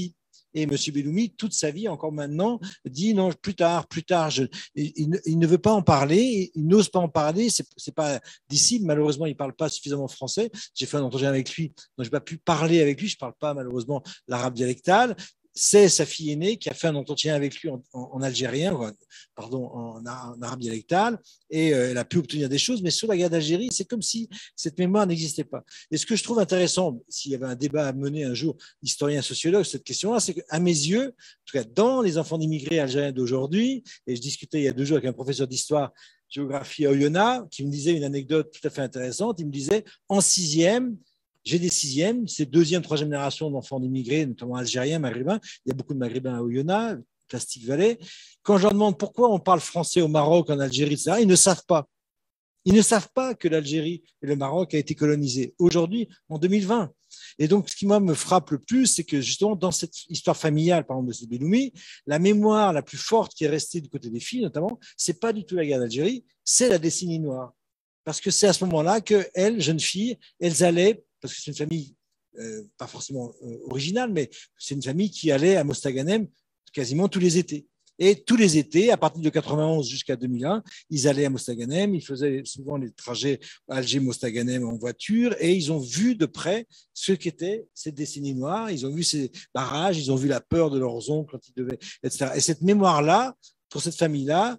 Et M. Belloumi, toute sa vie, encore maintenant, dit non, plus tard. Il ne veut pas en parler, il n'ose pas en parler. C'est pas d'ici, malheureusement, il ne parle pas suffisamment français. J'ai fait un entretien avec lui, donc je n'ai pas pu parler avec lui. Je ne parle pas, malheureusement, l'arabe dialectal. C'est sa fille aînée qui a fait un entretien avec lui en algérien, pardon, en arabe dialectal, et elle a pu obtenir des choses, mais sur la guerre d'Algérie, c'est comme si cette mémoire n'existait pas. Et ce que je trouve intéressant, s'il y avait un débat à mener un jour, historien, sociologue, cette question-là, c'est qu'à mes yeux, en tout cas dans les enfants d'immigrés algériens d'aujourd'hui, et je discutais il y a 2 jours avec un professeur d'histoire géographie à Oyonnax, qui me disait une anecdote tout à fait intéressante, il me disait, en 6e, j'ai des 6e, c'est 2e, 3e génération d'enfants d'immigrés, notamment algériens, maghrébins. Il y a beaucoup de maghrébins à Oyonnax, Plastic Valley. Quand je leur demande pourquoi on parle français au Maroc, en Algérie, etc., ils ne savent pas. Ils ne savent pas que l'Algérie et le Maroc a été colonisés aujourd'hui, en 2020. Et donc, ce qui, moi, me frappe le plus, c'est que justement, dans cette histoire familiale, par exemple, de M. Belloumi, la mémoire la plus forte qui est restée du côté des filles, notamment, c'est pas du tout la guerre d'Algérie, c'est la décennie noire. Parce que c'est à ce moment-là qu'elles, jeunes filles, elles allaient, parce que c'est une famille pas forcément originale, mais c'est une famille qui allait à Mostaganem quasiment tous les étés. Et tous les étés, à partir de 91 jusqu'à 2001, ils allaient à Mostaganem, ils faisaient souvent les trajets Alger-Mostaganem en voiture, et ils ont vu de près ce qu'était cette décennie noire, ils ont vu ces barrages, ils ont vu la peur de leurs oncles quand ils devaient, etc. Et cette mémoire-là, pour cette famille-là,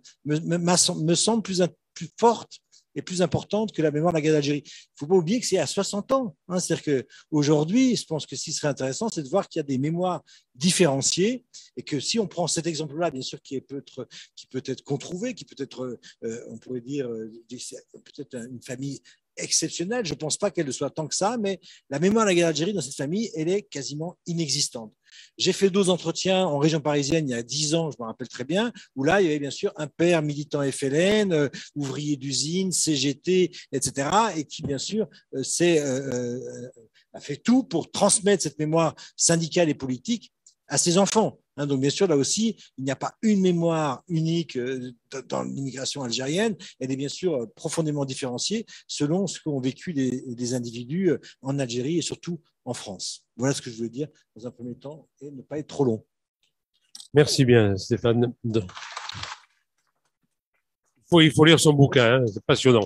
me semble plus forte et plus importante que la mémoire de la guerre d'Algérie. Il ne faut pas oublier que c'est à 60 ans. Hein. C'est-à-dire qu'aujourd'hui, je pense que ce qui serait intéressant, c'est de voir qu'il y a des mémoires différenciées et que si on prend cet exemple-là, bien sûr, qui peut être controuvé, qui peut être, on pourrait dire, peut-être une famille exceptionnelle. Je ne pense pas qu'elle le soit tant que ça, mais la mémoire de la guerre d'Algérie dans cette famille, elle est quasiment inexistante. J'ai fait 2 entretiens en région parisienne il y a 10 ans, je me rappelle très bien, où là, il y avait bien sûr un père militant FLN, ouvrier d'usine, CGT, etc., et qui, bien sûr, a fait tout pour transmettre cette mémoire syndicale et politique à ses enfants. Hein, donc, bien sûr, là aussi, il n'y a pas une mémoire unique dans l'immigration algérienne. Elle est bien sûr profondément différenciée selon ce qu'ont vécu les individus en Algérie et surtout en France. Voilà ce que je voulais dire dans un premier temps et ne pas être trop long. Merci bien, Stéphane. Il faut lire son bouquin, hein, c'est passionnant.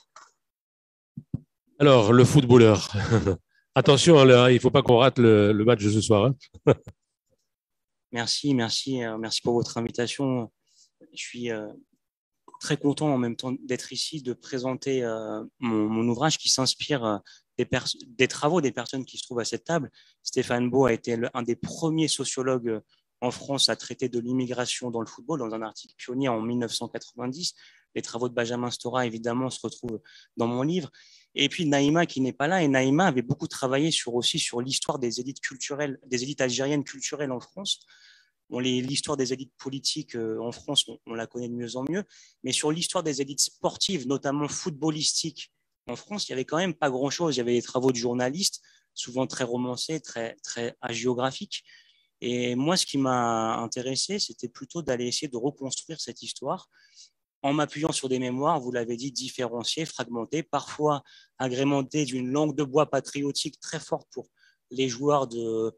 Alors, le footballeur. Attention, il ne faut pas qu'on rate le match de ce soir. Hein. Merci pour votre invitation. Je suis très content en même temps d'être ici, de présenter mon ouvrage qui s'inspire des travaux des personnes qui se trouvent à cette table. Stéphane Beau a été un des premiers sociologues en France à traiter de l'immigration dans le football, dans un article pionnier en 1990. Les travaux de Benjamin Stora, évidemment, se retrouvent dans mon livre. Et puis Naïma qui n'est pas là. Et Naïma avait beaucoup travaillé aussi sur l'histoire des élites culturelles, des élites algériennes culturelles en France. Bon, l'histoire des élites politiques en France, on la connaît de mieux en mieux. Mais sur l'histoire des élites sportives, notamment footballistiques en France, il n'y avait quand même pas grand-chose. Il y avait des travaux de journalistes, souvent très romancés, très hagiographiques. Et moi, ce qui m'a intéressé, c'était plutôt d'aller essayer de reconstruire cette histoire en m'appuyant sur des mémoires, vous l'avez dit, différenciées, fragmentées, parfois agrémentées d'une langue de bois patriotique très forte pour les joueurs,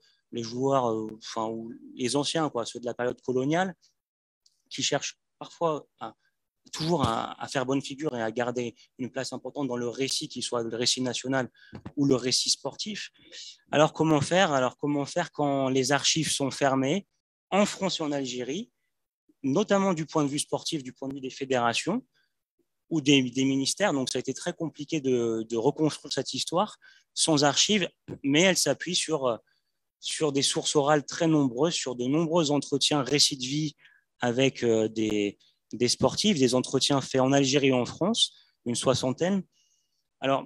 ou les anciens, ceux de la période coloniale, qui cherchent parfois toujours à faire bonne figure et à garder une place importante dans le récit, qu'il soit le récit national ou le récit sportif. Alors comment faire quand les archives sont fermées en France et en Algérie, notamment du point de vue sportif, du point de vue des fédérations ou des ministères. Donc, ça a été très compliqué de reconstruire cette histoire sans archives, mais elle s'appuie sur des sources orales très nombreuses, sur de nombreux entretiens, récits de vie avec des sportifs, des entretiens faits en Algérie et en France, une 60aine. Alors,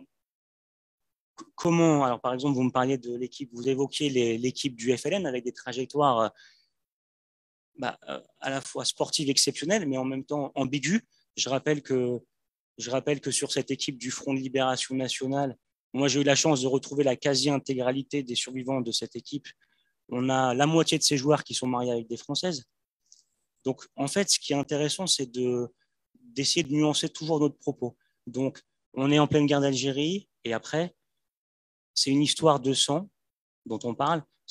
par exemple, vous me parliez de l'équipe, vous évoquiez l'équipe du FLN avec des trajectoires à la fois sportive exceptionnelle, mais en même temps ambiguë. Je rappelle que sur cette équipe du Front de Libération Nationale, moi j'ai eu la chance de retrouver la quasi-intégralité des survivants de cette équipe. On a la moitié de ces joueurs qui sont mariés avec des Françaises. Donc en fait, ce qui est intéressant, c'est d'essayer de nuancer toujours notre propos. Donc on est en pleine guerre d'Algérie, et après, c'est une histoire de sang dont on parle.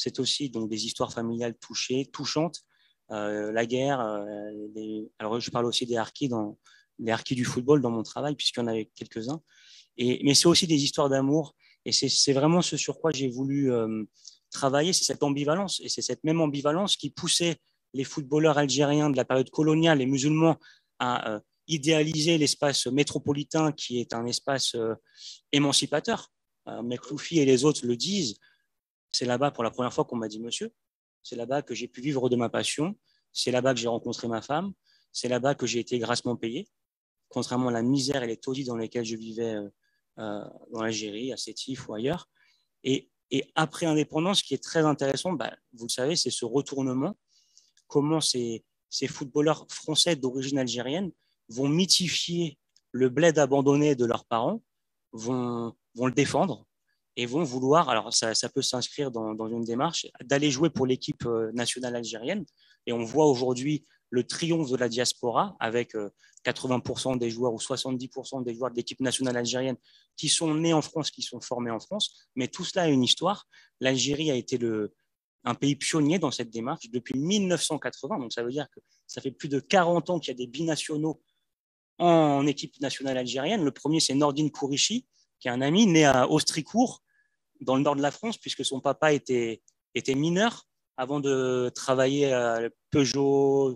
c'est aussi donc des histoires familiales touchantes, la guerre. Alors je parle aussi des harkis du football dans mon travail, puisqu'il y en avait quelques-uns. Mais c'est aussi des histoires d'amour, et c'est vraiment ce sur quoi j'ai voulu travailler, c'est cette ambivalence, et c'est cette même ambivalence qui poussait les footballeurs algériens de la période coloniale, les musulmans, à idéaliser l'espace métropolitain qui est un espace émancipateur. Mekloufi et les autres le disent, c'est là-bas pour la première fois qu'on m'a dit monsieur, c'est là-bas que j'ai pu vivre de ma passion, c'est là-bas que j'ai rencontré ma femme, c'est là-bas que j'ai été grassement payé, contrairement à la misère et les taudis dans lesquels je vivais dans l'Algérie, à Sétif ou ailleurs. Et après indépendance, ce qui est très intéressant, vous le savez, c'est ce retournement, comment ces footballeurs français d'origine algérienne vont mythifier le bled abandonné de leurs parents, vont le défendre et vont vouloir, alors ça peut s'inscrire dans une démarche, d'aller jouer pour l'équipe nationale algérienne. Et on voit aujourd'hui le triomphe de la diaspora avec 80% des joueurs ou 70% des joueurs de l'équipe nationale algérienne qui sont nés en France, qui sont formés en France. Mais tout cela a une histoire. L'Algérie a été un pays pionnier dans cette démarche depuis 1980. Donc ça veut dire que ça fait plus de 40 ans qu'il y a des binationaux en équipe nationale algérienne. Le premier, c'est Nordine Kourichi, qui est un ami né à Austricourt, dans le nord de la France, puisque son papa était mineur avant de travailler à Peugeot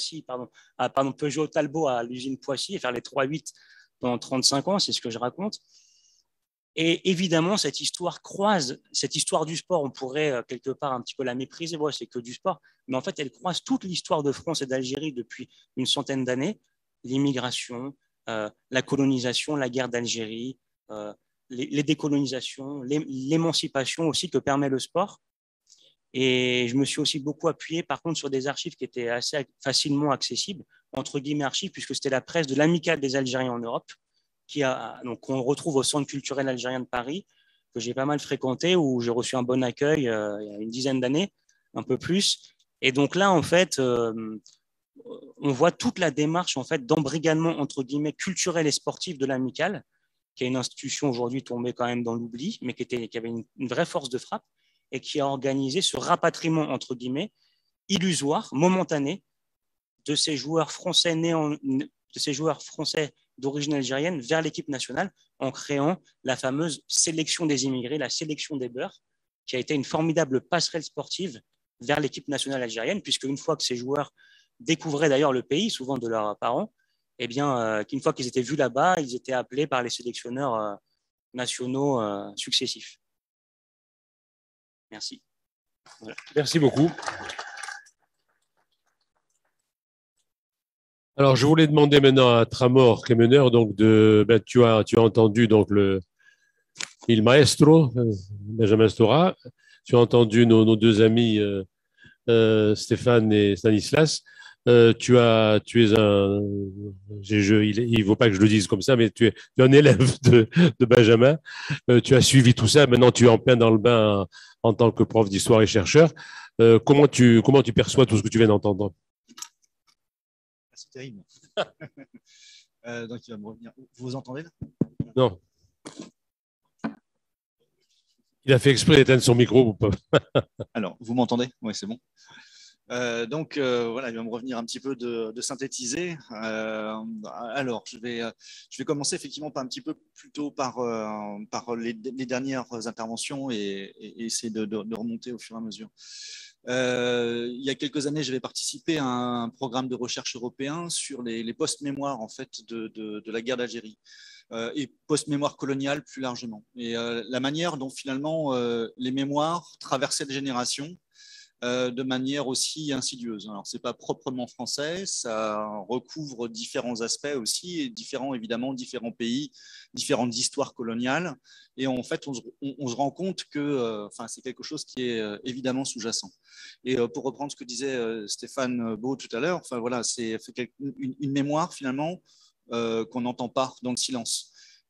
Talbot à l'usine Poissy et faire les 3-8 pendant 35 ans, c'est ce que je raconte. Et évidemment, cette histoire croise, cette histoire du sport, on pourrait quelque part un petit peu la mépriser, ouais, c'est que du sport, mais en fait, elle croise toute l'histoire de France et d'Algérie depuis une centaine d'années, l'immigration, la colonisation, la guerre d'Algérie, les décolonisations, l'émancipation aussi que permet le sport. Et je me suis aussi beaucoup appuyé, par contre, sur des archives qui étaient assez facilement accessibles, entre guillemets archives, puisque c'était la presse de l'Amicale des Algériens en Europe, qu'on retrouve au Centre culturel algérien de Paris, que j'ai pas mal fréquenté, où j'ai reçu un bon accueil il y a une dizaine d'années, un peu plus. Et donc là, en fait, on voit toute la démarche en fait, d'embrigadement, entre guillemets, culturel et sportif de l'Amicale, qui est une institution aujourd'hui tombée quand même dans l'oubli, mais qui avait une vraie force de frappe, et qui a organisé ce rapatriement, entre guillemets, illusoire, momentané, de ces joueurs français d'origine algérienne vers l'équipe nationale, en créant la fameuse sélection des immigrés, la sélection des beurs, qui a été une formidable passerelle sportive vers l'équipe nationale algérienne, puisque une fois que ces joueurs découvraient d'ailleurs le pays, souvent de leurs parents, eh bien, qu'une fois qu'ils étaient vus là-bas, ils étaient appelés par les sélectionneurs nationaux successifs. Merci. Voilà. Merci beaucoup. Alors, je voulais demander maintenant à Tramor Kemener, donc tu as entendu donc il maestro Benjamin Stora, tu as entendu nos deux amis Stéphane et Stanislas. Tu es un, il ne faut pas que je le dise comme ça, mais tu es un élève de Benjamin. Tu as suivi tout ça. Maintenant, tu es en plein dans le bain en tant que prof d'histoire et chercheur. Comment tu perçois tout ce que tu viens d'entendre? C'est terrible. Donc, il va me revenir. Vous entendez là? Non. Il a fait exprès d'éteindre son micro ou pas? Alors, vous m'entendez? Oui, c'est bon. Donc, voilà, il va me revenir un petit peu de synthétiser. Alors, je vais commencer effectivement plutôt par les dernières interventions et essayer de remonter au fur et à mesure. Il y a quelques années, j'avais participé à un programme de recherche européen sur les post-mémoires en fait, de la guerre d'Algérie et post-mémoire coloniale plus largement. Et la manière dont finalement les mémoires traversaient les générations de manière aussi insidieuse. Alors, ce n'est pas proprement français, ça recouvre différents aspects aussi, et évidemment, différents pays, différentes histoires coloniales. Et en fait, on se rend compte que c'est quelque chose qui est évidemment sous-jacent. Et pour reprendre ce que disait Stéphane Beau tout à l'heure, voilà, c'est une mémoire finalement qu'on n'entend pas dans le silence.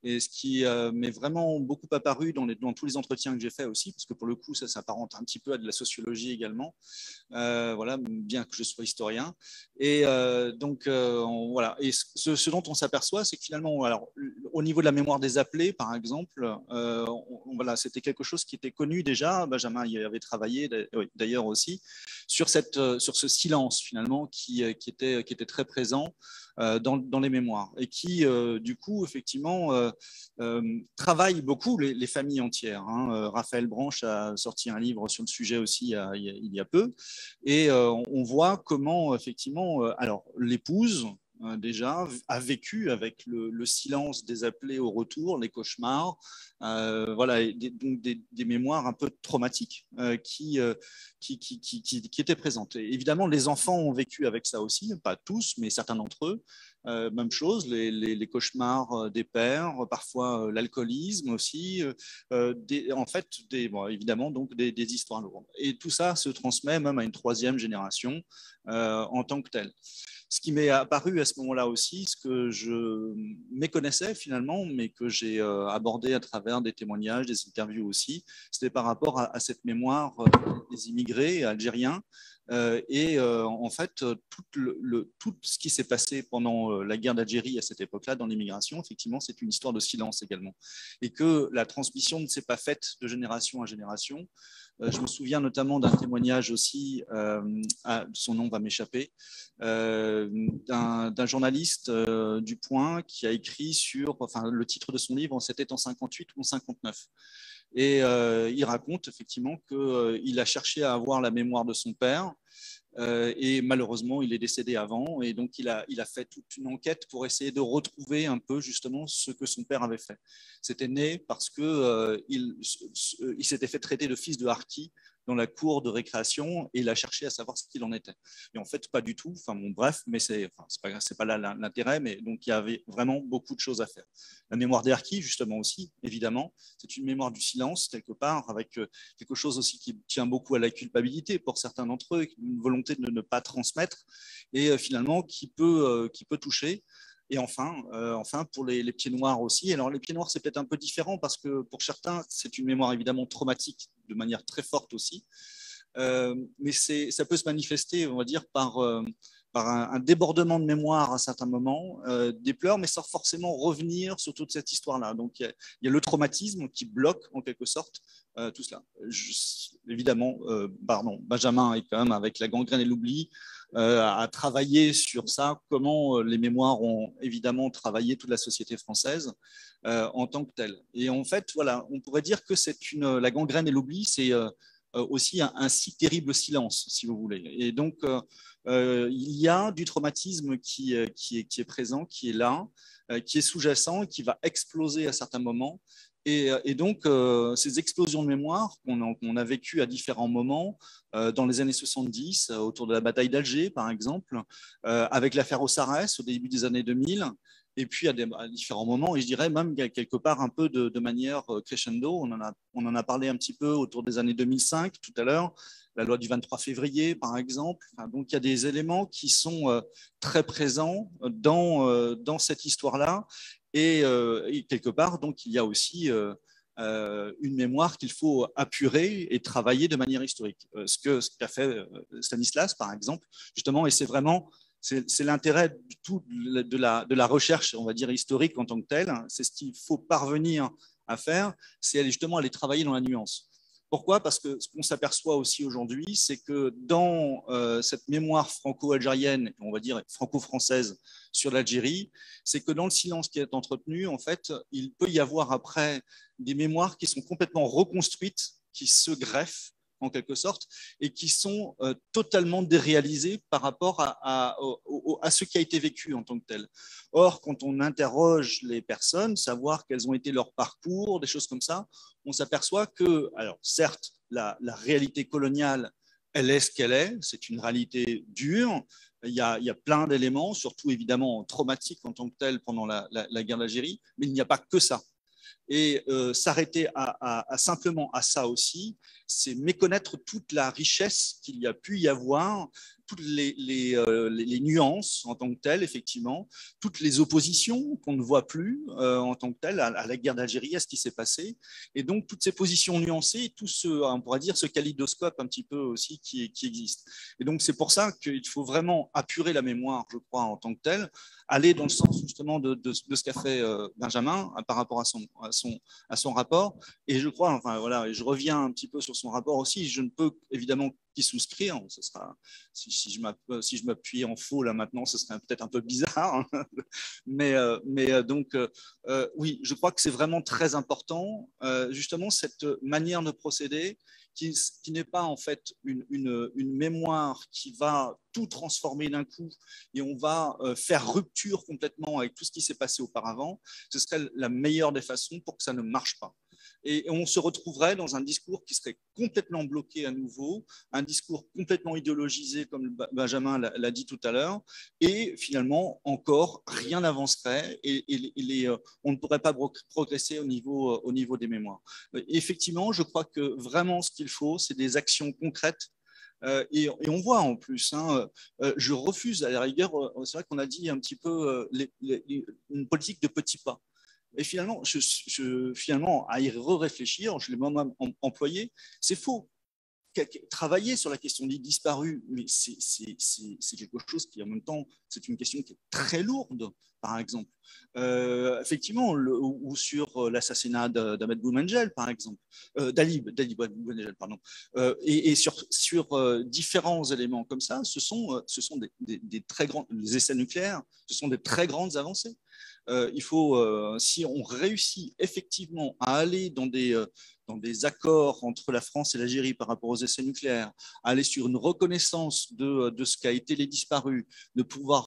Et ce qui m'est vraiment beaucoup apparu dans tous les entretiens que j'ai faits aussi, parce que pour le coup, ça s'apparente un petit peu à de la sociologie également, voilà, bien que je sois historien. Et voilà. Et ce dont on s'aperçoit, c'est que finalement, alors, au niveau de la mémoire des appelés, par exemple, voilà, c'était quelque chose qui était connu déjà. Benjamin y avait travaillé d'ailleurs aussi sur ce silence finalement qui était très présent dans les mémoires et qui, du coup, effectivement, travaille beaucoup les familles entières. Raphaël Branche a sorti un livre sur le sujet aussi il y a peu. Et on voit comment, effectivement, alors l'épouse, déjà, a vécu avec le silence des appelés au retour, les cauchemars, voilà, donc des mémoires un peu traumatiques qui étaient présentes. Et évidemment, les enfants ont vécu avec ça aussi, pas tous, mais certains d'entre eux. Même chose, les cauchemars des pères, parfois l'alcoolisme aussi, en fait, bon, évidemment, donc des histoires lourdes. Et tout ça se transmet même à une troisième génération en tant que telle. Ce qui m'est apparu à ce moment-là aussi, ce que je méconnaissais finalement, mais que j'ai abordé à travers des témoignages, des interviews aussi, c'était par rapport à cette mémoire des immigrés algériens. En fait, tout ce qui s'est passé pendant la guerre d'Algérie à cette époque-là, dans l'immigration, effectivement, c'est une histoire de silence également. Et que la transmission ne s'est pas faite de génération à génération. Je me souviens notamment d'un témoignage aussi, son nom va m'échapper, d'un journaliste du Point qui a écrit sur, enfin, le titre de son livre, c'était en 58 ou en 59. Et il raconte effectivement qu'il a cherché à avoir la mémoire de son père. Et malheureusement, il est décédé avant. Et donc, il a fait toute une enquête pour essayer de retrouver un peu justement ce que son père avait fait. C'était né parce qu'il s'était fait traiter de fils de harki dans la cour de récréation et il a cherché à savoir ce qu'il en était. Et en fait, pas du tout. Enfin, bon, bref, mais c'est pas là l'intérêt. Mais donc, il y avait vraiment beaucoup de choses à faire. La mémoire des harkis, justement aussi, évidemment, c'est une mémoire du silence, quelque part, avec quelque chose aussi qui tient beaucoup à la culpabilité pour certains d'entre eux, une volonté de ne pas transmettre et finalement qui peut toucher. Et enfin, pour les pieds noirs aussi. Alors, les pieds noirs, c'est peut-être un peu différent parce que pour certains, c'est une mémoire évidemment traumatique de manière très forte aussi. Mais ça peut se manifester, on va dire, par un débordement de mémoire à certains moments, des pleurs, mais sans forcément revenir sur toute cette histoire-là. Donc, il y a le traumatisme qui bloque en quelque sorte tout cela. Évidemment, Benjamin est quand même, avec la gangrène et l'oubli, à travailler sur ça, comment les mémoires ont évidemment travaillé toute la société française en tant que telle. Et en fait, voilà, on pourrait dire que la gangrène et l'oubli, c'est aussi un si terrible silence, si vous voulez. Et donc, il y a du traumatisme qui est présent, qui est là, qui est sous-jacent, qui va exploser à certains moments. Et donc, ces explosions de mémoire qu'on a vécues à différents moments, dans les années 70, autour de la bataille d'Alger, par exemple, avec l'affaire Ossarès au début des années 2000, et puis à différents moments, et je dirais même quelque part un peu de manière crescendo. On en a parlé un petit peu autour des années 2005, tout à l'heure, la loi du 23 février, par exemple. Enfin, donc, il y a des éléments qui sont très présents dans cette histoire-là. Et quelque part, donc, il y a aussi une mémoire qu'il faut apurer et travailler de manière historique. Ce qu'a fait Stanislas, par exemple, justement, et c'est l'intérêt de la recherche, on va dire, historique en tant que telle. C'est ce qu'il faut parvenir à faire, c'est justement aller travailler dans la nuance. Pourquoi ? Parce que ce qu'on s'aperçoit aussi aujourd'hui, c'est que dans cette mémoire franco-algérienne, on va dire franco-française sur l'Algérie, c'est que dans le silence qui est entretenu, en fait, il peut y avoir après des mémoires qui sont complètement reconstruites, qui se greffent en quelque sorte, et qui sont totalement déréalisées par rapport à ce qui a été vécu en tant que tel. Or, quand on interroge les personnes, savoir quels ont été leurs parcours, des choses comme ça, on s'aperçoit que, alors certes, la réalité coloniale, elle est ce qu'elle est, c'est une réalité dure, il y a plein d'éléments, surtout évidemment traumatiques en tant que tel pendant la guerre d'Algérie, mais il n'y a pas que ça. Et s'arrêter simplement à ça aussi, c'est méconnaître toute la richesse qu'il y a pu y avoir, toutes les nuances en tant que telles, effectivement, toutes les oppositions qu'on ne voit plus en tant que telles à la guerre d'Algérie, à ce qui s'est passé. Et donc, toutes ces positions nuancées, tout on pourrait dire, ce kaléidoscope un petit peu aussi qui existe. Et donc, c'est pour ça qu'il faut vraiment apurer la mémoire, je crois, en tant que telle, aller dans le sens justement de ce qu'a fait Benjamin par rapport à son rapport. Et je crois, enfin voilà, et je reviens un petit peu sur son rapport aussi, je ne peux évidemment qu'y souscrire. Ce sera, si je m'appuie en faux là maintenant, ce serait peut-être un peu bizarre. Hein. Donc, oui, je crois que c'est vraiment très important, justement, cette manière de procéder qui n'est pas en fait une mémoire qui va tout transformer d'un coup et on va faire rupture complètement avec tout ce qui s'est passé auparavant. Ce serait la meilleure des façons pour que ça ne marche pas. Et on se retrouverait dans un discours qui serait complètement bloqué à nouveau, un discours complètement idéologisé, comme Benjamin l'a dit tout à l'heure, et finalement, encore, rien n'avancerait et on ne pourrait pas progresser au niveau des mémoires. Effectivement, je crois que vraiment, ce qu'il faut, c'est des actions concrètes. Et on voit en plus, hein, je refuse à la rigueur, c'est vrai qu'on a dit un petit peu une politique de petits pas. Et finalement, finalement, à y réfléchir, je l'ai moi-même employé, c'est faux. Travailler sur la question des disparus, mais c'est quelque chose qui, en même temps, c'est une question qui est très lourde, par exemple. Effectivement, ou sur l'assassinat d'Ahmed Boumengel, par exemple, d'Ali Boumengel, pardon, et sur différents éléments comme ça, ce sont des très grands, les essais nucléaires, ce sont des très grandes avancées. Il faut, si on réussit effectivement à aller dans des accords entre la France et l'Algérie par rapport aux essais nucléaires, à aller sur une reconnaissance de ce qu'a été les disparus, de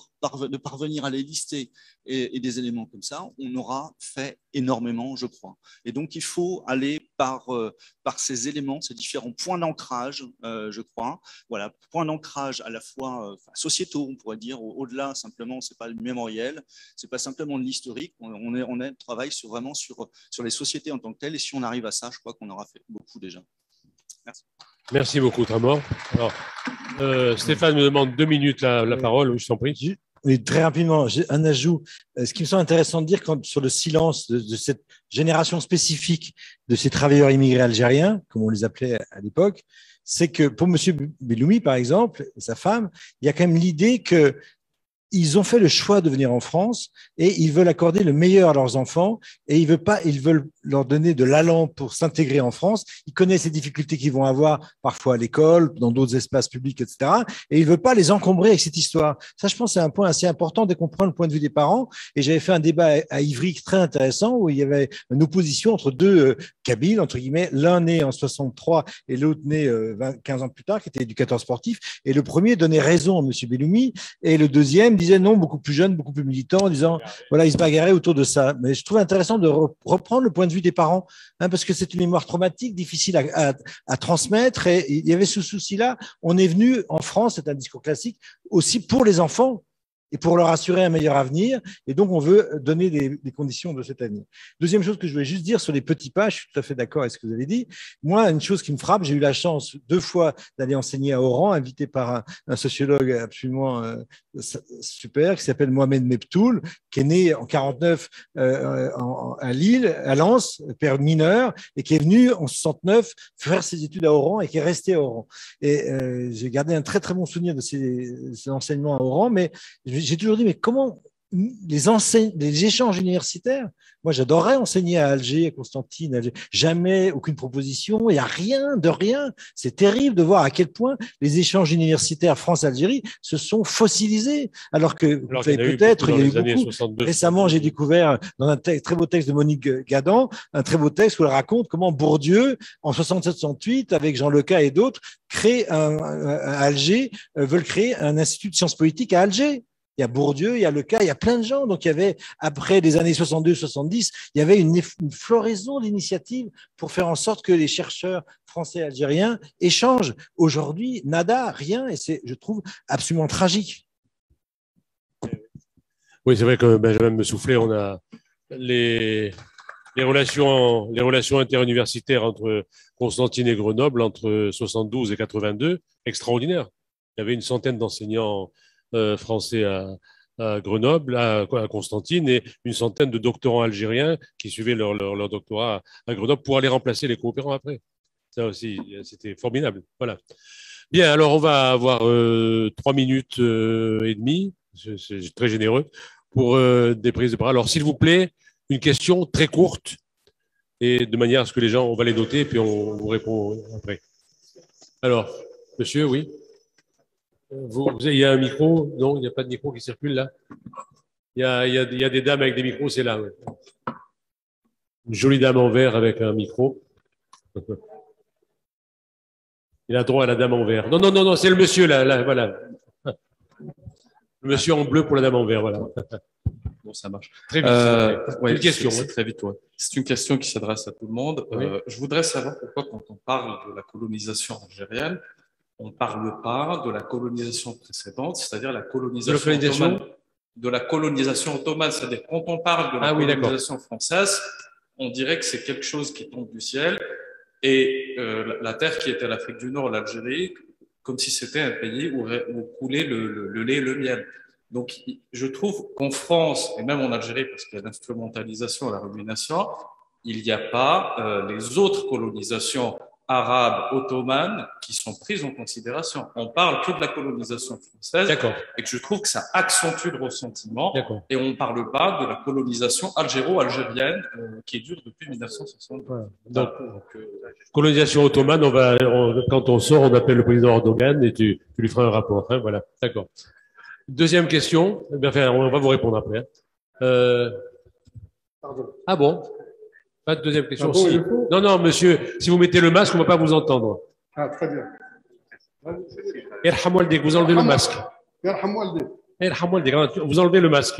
parvenir à les lister et des éléments comme ça, on aura fait énormément, je crois. Et donc, il faut aller par ces éléments, ces différents points d'ancrage, je crois. Voilà, points d'ancrage à la fois sociétaux, on pourrait dire, au-delà simplement, c'est pas le mémoriel, c'est pas simplement de l'historique, on travaille vraiment sur les sociétés en tant que telles, et si on arrive à ça, je crois qu'on aura fait beaucoup déjà. Merci. Merci beaucoup, Tramor. Alors, Stéphane me demande 2 minutes la parole, je t'en prie. Oui, très rapidement, j'ai un ajout. Ce qui me semble intéressant de dire sur le silence de cette génération spécifique de ces travailleurs immigrés algériens, comme on les appelait à l'époque, c'est que pour M. Belloumi, par exemple, et sa femme, il y a quand même l'idée que ils ont fait le choix de venir en France et ils veulent accorder le meilleur à leurs enfants et ils veulent leur donner de l'allant pour s'intégrer en France. Ils connaissent les difficultés qu'ils vont avoir parfois à l'école, dans d'autres espaces publics, etc. Et ils ne veulent pas les encombrer avec cette histoire. Ça, je pense, c'est un point assez important de comprendre le point de vue des parents. Et j'avais fait un débat à Ivry très intéressant où il y avait une opposition entre deux Kabyles, entre guillemets, l'un né en 63 et l'autre né 15 ans plus tard, qui était éducateur sportif. Et le premier donnait raison à M. Belloumi et le deuxième disait non, beaucoup plus jeune, beaucoup plus militant, en disant, voilà, ils se bagarraient autour de ça. Mais je trouve intéressant de reprendre le point de vue des parents, hein, parce que c'est une mémoire traumatique, difficile à transmettre. Et il y avait ce souci-là. On est venu en France, c'est un discours classique, aussi pour les enfants et pour leur assurer un meilleur avenir. Et donc, on veut donner des conditions de cet avenir. Deuxième chose que je voulais juste dire sur les petits pas, je suis tout à fait d'accord avec ce que vous avez dit. Moi, une chose qui me frappe, j'ai eu la chance 2 fois d'aller enseigner à Oran, invité par un sociologue absolument super, qui s'appelle Mohamed Mebtoul, qui est né en 49 à Lille, à Lens, père mineur, et qui est venu en 69 faire ses études à Oran et qui est resté à Oran. Et j'ai gardé un très, très bon souvenir de ces enseignements à Oran, mais j'ai toujours dit, mais comment les échanges universitaires, moi j'adorerais enseigner à Alger, à Constantine, à Alger. Jamais aucune proposition, il n'y a rien de rien. C'est terrible de voir à quel point les échanges universitaires France-Algérie se sont fossilisés. Alors que, vous savez peut-être, il y a eu beaucoup. 62, récemment, j'ai découvert dans un très beau texte de Monique Gadan, un très beau texte où elle raconte comment Bourdieu, en 67-68, avec Jean Leca et d'autres, à Alger, veulent créer un institut de sciences politiques à Alger. Il y a Bourdieu, il y a Leca, il y a plein de gens. Donc, il y avait, après les années 62-70, il y avait une floraison d'initiatives pour faire en sorte que les chercheurs français et algériens échangent. Aujourd'hui, nada, rien, et c'est, je trouve, absolument tragique. Oui, c'est vrai que Benjamin me soufflait, on a les relations interuniversitaires entre Constantine et Grenoble entre 72 et 82, extraordinaires. il y avait une centaine d'enseignants français à Grenoble, à Constantine, et une centaine de doctorants algériens qui suivaient leur doctorat à Grenoble pour aller remplacer les coopérants après. Ça aussi, c'était formidable. Voilà. Bien, alors on va avoir 3 minutes et demie, c'est très généreux, pour des prises de parole. Alors, s'il vous plaît, une question très courte, et de manière à ce que les gens, on va les noter, et puis on vous répond après. Alors, monsieur, oui. Il y a un micro? Non, il n'y a pas de micro qui circule là. Il y a des dames avec des micros, c'est là. Ouais. Une jolie dame en vert avec un micro. Il a droit à la dame en vert. Non, non, non, non, c'est le monsieur là, voilà. Le monsieur en bleu pour la dame en vert, voilà. Bon, ça marche. Très vite. Ouais, une question. C'est très vite, ouais. C'est une question qui s'adresse à tout le monde. Oui. Je voudrais savoir pourquoi, quand on parle de la colonisation algérienne, on ne parle pas de la colonisation précédente, c'est-à-dire la colonisation ottomane. De la colonisation ottomane, c'est-à-dire quand on parle de la colonisation française, on dirait que c'est quelque chose qui tombe du ciel. Et la terre qui était l'Afrique du Nord, l'Algérie, comme si c'était un pays où coulait le lait et le miel. Donc, je trouve qu'en France, et même en Algérie, parce qu'il y a l'instrumentalisation, la rumination, il n'y a pas les autres colonisations arabes, ottomanes, qui sont prises en considération. On parle que de la colonisation française, et que je trouve que ça accentue le ressentiment, et on ne parle pas de la colonisation algéro-algérienne qui dure depuis 1960. Voilà. Donc, colonisation ottomane, quand on sort, on appelle le président Erdogan et tu lui feras un rapport. Hein, voilà, d'accord. Deuxième question, enfin, on va vous répondre après. Pardon. Ah bon? Pas de deuxième question. Ah bon, si. Non, non, monsieur, si vous mettez le masque, on ne va pas vous entendre. Ah, très bien. Erhamoualdek, vous enlevez le masque. Erhamoualdek, vous enlevez le masque.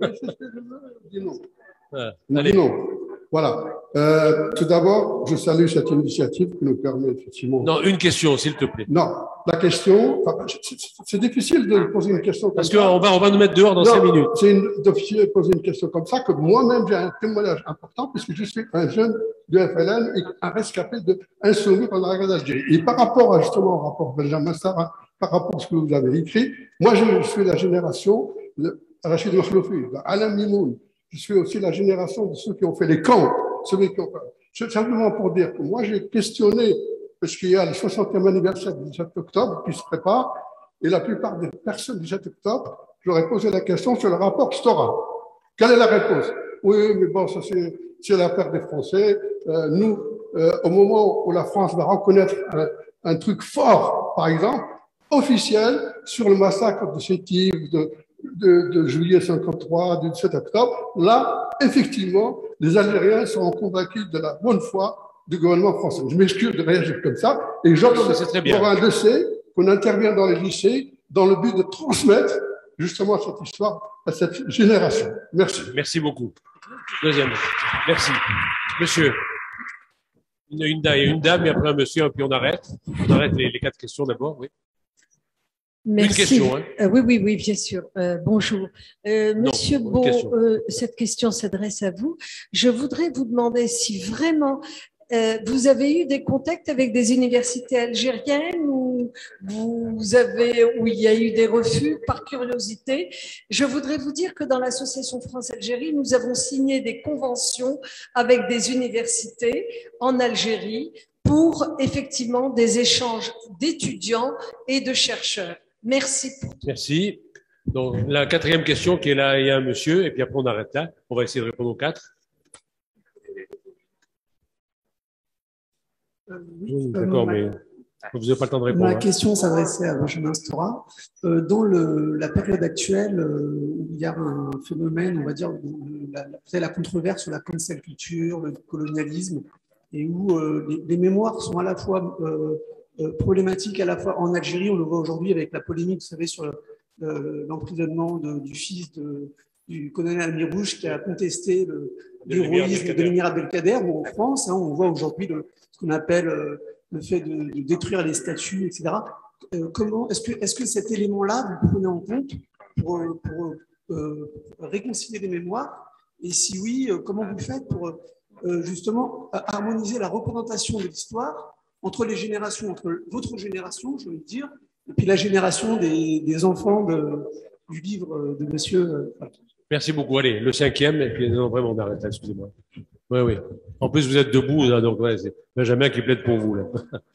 Dis non. Allez. Non. Voilà. Tout d'abord, je salue cette initiative qui nous permet effectivement. Non, une question, s'il te plaît. Non, la question. C'est difficile de poser une question comme ça. Parce qu'on va nous mettre dehors dans 5 minutes. C'est difficile de poser une question comme ça, que moi-même j'ai un témoignage important, puisque je suis un jeune de FLN et un rescapé insoumis pendant la guerre d'Algérie. Et par rapport justement au rapport Benjamin Sarah, par rapport à ce que vous avez écrit, moi je suis la génération de Rachid Makhloufi, Alain Mimoun. Je suis aussi la génération de ceux qui ont fait les camps. Simplement pour dire que moi, j'ai questionné, parce qu'il y a le 60e anniversaire du 17 octobre qui se prépare, et la plupart des personnes du 17 octobre, j'aurais posé la question sur le rapport Stora. Quelle est la réponse? Oui, mais bon, ça c'est l'affaire des Français. Nous, au moment où la France va reconnaître un truc fort, par exemple, officiel, sur le massacre de Sétif, de juillet 53, du 17 octobre, là, effectivement, les Algériens seront convaincus de la bonne foi du gouvernement français. Je m'excuse de réagir comme ça, et j'ordonne pour un dossier qu'on intervient dans les lycées dans le but de transmettre justement cette histoire à cette génération. Merci. Merci beaucoup. Deuxième. Merci. Monsieur, une dame, et après un monsieur, et puis on arrête. On arrête les 4 questions d'abord, oui. Merci. Une question, hein. Oui, bien sûr. Bonjour. Monsieur Beau, cette question s'adresse à vous. Je voudrais vous demander si vraiment vous avez eu des contacts avec des universités algériennes où il y a eu des refus par curiosité. Je voudrais vous dire que dans l'association France-Algérie, nous avons signé des conventions avec des universités en Algérie pour effectivement des échanges d'étudiants et de chercheurs. Merci. Merci. Donc, la 4e question qui est là, il y a un monsieur, et puis après on arrête là. On va essayer de répondre aux 4. Oui, d'accord, mais vous n'avez pas le temps de répondre. Ma question s'adressait à Benjamin Stora. Dans la période actuelle, où il y a un phénomène, on va dire, la controverse sur la cancel culture, le colonialisme, et où les mémoires sont à la fois problématique à la fois en Algérie, on le voit aujourd'hui avec la polémique, vous savez, sur l'emprisonnement du fils du colonel Amirouche qui a contesté l'héroïsme de l'émir Abdelkader, ou en France, hein, on voit aujourd'hui ce qu'on appelle le fait de détruire les statues, etc. Comment est-ce que cet élément-là, vous le prenez en compte pour réconcilier les mémoires? Et si oui, comment vous faites pour justement harmoniser la représentation de l'histoire entre les générations, entre votre génération, je veux dire, Et puis la génération des enfants du livre de monsieur. Merci beaucoup. Allez, le 5e, et puis non, vraiment, on arrête là, excusez-moi. Oui, oui. En plus, vous êtes debout, là, donc ouais, c'est Benjamin qui plaide pour vous, là.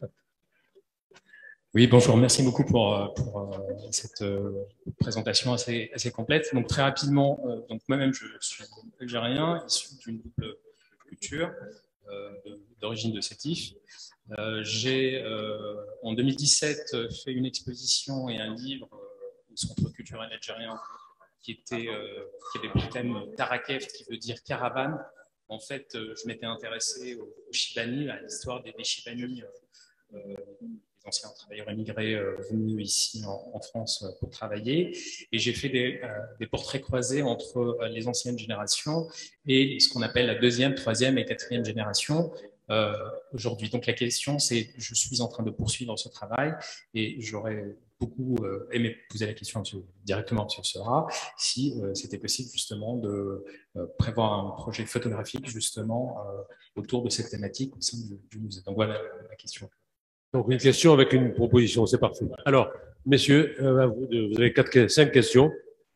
Oui, bonjour. Merci beaucoup pour cette présentation assez complète. Donc, très rapidement, donc moi-même, je suis algérien, issu d'une double culture, d'origine de Sétif. J'ai, en 2017, fait une exposition et un livre au Centre culturel algérien qui avait pour thème Tarakeft, qui veut dire caravane. En fait, je m'étais intéressé aux Chibani, à l'histoire des Chibani, les anciens travailleurs émigrés venus ici en France pour travailler. Et j'ai fait des portraits croisés entre les anciennes générations et ce qu'on appelle la deuxième, troisième et quatrième génération aujourd'hui. Donc la question, c'est, je suis en train de poursuivre ce travail et j'aurais beaucoup aimé poser la question directement à M. Seurat, si c'était possible justement de prévoir un projet photographique justement autour de cette thématique au sein du musée. Donc voilà la question. Donc une question avec une proposition, c'est parfait. Alors, messieurs, vous avez 5 questions.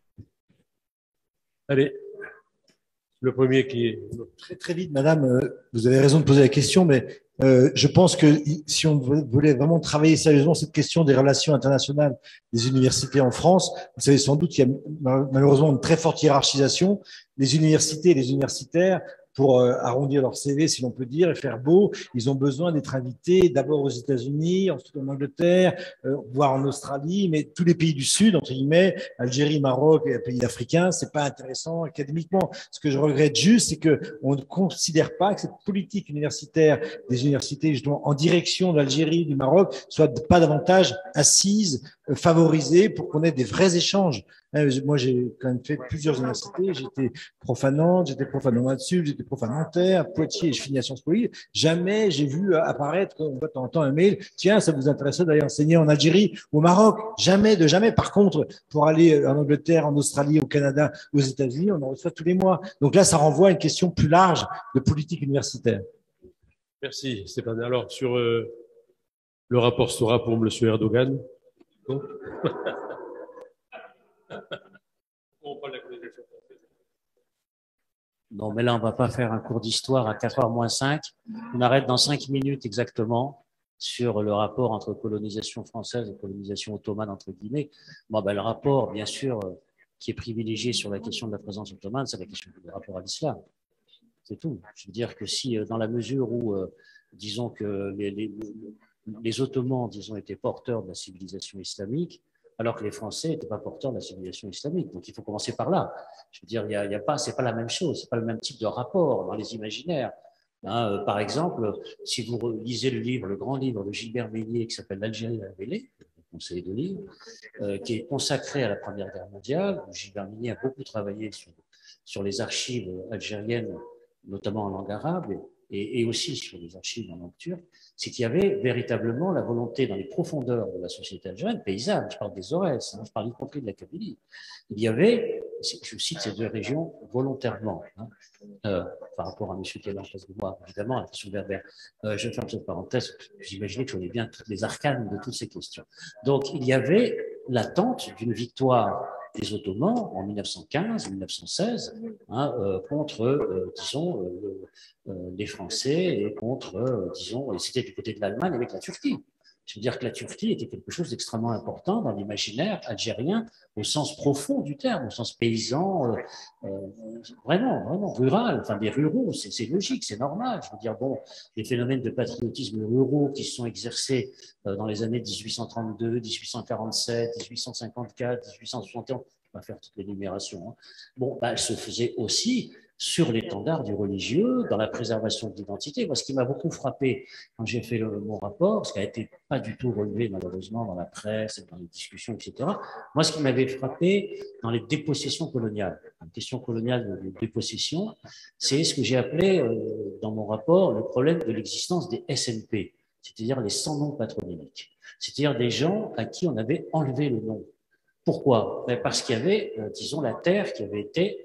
Allez, le premier qui est… Très vite, madame, vous avez raison de poser la question, mais je pense que si on voulait vraiment travailler sérieusement cette question des relations internationales des universités en France, vous savez sans doute qu'il y a malheureusement une très forte hiérarchisation. Les universités et les universitaires, pour arrondir leur CV, si l'on peut dire, et faire beau, ils ont besoin d'être invités d'abord aux États-Unis, ensuite en Angleterre, voire en Australie, mais tous les pays du Sud, entre guillemets, Algérie, Maroc et les pays africains, c'est pas intéressant académiquement. Ce que je regrette juste, c'est que on ne considère pas que cette politique universitaire des universités, justement, en direction de l'Algérie, du Maroc, soit pas davantage assise, favorisée pour qu'on ait des vrais échanges. Moi, j'ai quand même fait plusieurs universités. J'étais prof à Nantes, j'étais prof à Nantes-Sud, j'étais prof à Nanterre, à Poitiers, et je finis à Sciences Po. Jamais j'ai vu apparaître, on voit de temps en temps un mail, tiens, ça vous intéresserait d'aller enseigner en Algérie ou au Maroc? Jamais de jamais. Par contre, pour aller en Angleterre, en Australie, au Canada, aux États-Unis, on en reçoit tous les mois. Donc là, ça renvoie à une question plus large de politique universitaire. Merci, Stéphane. Alors, sur le rapport Stora pour M. Erdogan. Bon. Non, mais là, on ne va pas faire un cours d'histoire à 4h moins 5. On arrête dans 5 minutes exactement sur le rapport entre colonisation française et colonisation ottomane, entre guillemets. Bon, ben, le rapport, bien sûr, qui est privilégié sur la question de la présence ottomane, c'est la question du rapport à l'islam. C'est tout. Je veux dire que si, dans la mesure où, disons que les Ottomans, disons, étaient porteurs de la civilisation islamique, alors que les Français n'étaient pas porteurs de la civilisation islamique. Donc, il faut commencer par là. Je veux dire, c'est pas la même chose, c'est pas le même type de rapport dans les imaginaires. Hein, par exemple, si vous lisez le grand livre de Gilbert Ménier qui s'appelle L'Algérie révélée, je vous conseille de lire, qui est consacré à la Première Guerre mondiale, où Gilbert Ménier a beaucoup travaillé sur les archives algériennes, notamment en langue arabe, et aussi sur les archives en langue turque, c'est qu'il y avait véritablement la volonté dans les profondeurs de la société algérienne, paysanne, je parle des Aurès, je parle y compris de la Kabylie, il y avait, je cite ces deux régions volontairement, par rapport à M. qui est là en face de moi, évidemment, la question berbère. Je ferme cette parenthèse, vous imaginez que je connais bien toutes les arcanes de toutes ces questions. Donc, il y avait l'attente d'une victoire des Ottomans en 1915-1916 contre, disons, les Français et contre, disons, et c'était du côté de l'Allemagne avec la Turquie. Je veux dire que la Turquie était quelque chose d'extrêmement important dans l'imaginaire algérien au sens profond du terme, au sens paysan, vraiment rural, enfin des ruraux, c'est logique, c'est normal. Je veux dire, bon, les phénomènes de patriotisme ruraux qui se sont exercés dans les années 1832, 1847, 1854, 1871, je ne vais pas faire toute l'énumération, bon, bah, elles se faisaient aussi sur l'étendard du religieux, dans la préservation de l'identité. Moi, ce qui m'a beaucoup frappé quand j'ai fait mon rapport, ce qui n'a été pas du tout relevé malheureusement dans la presse, dans les discussions, etc. Moi, ce qui m'avait frappé dans les dépossessions coloniales, la question coloniale de dépossession, c'est ce que j'ai appelé dans mon rapport le problème de l'existence des SNP, c'est-à-dire les sans nom patronymiques, c'est-à-dire des gens à qui on avait enlevé le nom. Pourquoi? Parce qu'il y avait, disons, la terre qui avait été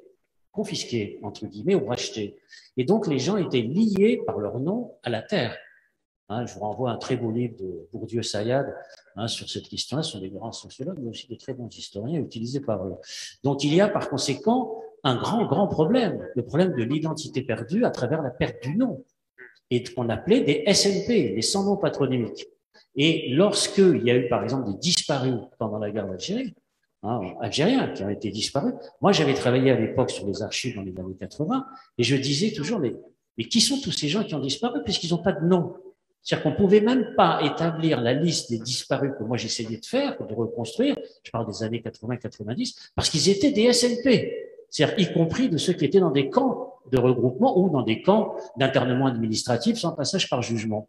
confisqués, entre guillemets, ou rachetés. Et donc, les gens étaient liés par leur nom à la terre. Hein, je vous renvoie à un très beau livre de Bourdieu-Sayad sur cette question-là. Ce sont des grands sociologues, mais aussi des très bons historiens utilisés par eux. Donc, il y a par conséquent un grand problème, le problème de l'identité perdue à travers la perte du nom, et qu'on appelait des SNP, les sans nom patronymiques. Et lorsqu'il y a eu, par exemple, des disparus pendant la guerre d'Algérie, algériens qui ont été disparus, moi j'avais travaillé à l'époque sur les archives dans les années 80, et je disais toujours, mais qui sont tous ces gens qui ont disparu puisqu'ils n'ont pas de nom? C'est-à-dire qu'on ne pouvait même pas établir la liste des disparus que moi j'essayais de faire, de reconstruire, je parle des années 80-90, parce qu'ils étaient des SNP, c'est-à-dire y compris de ceux qui étaient dans des camps de regroupement ou dans des camps d'internement administratif sans passage par jugement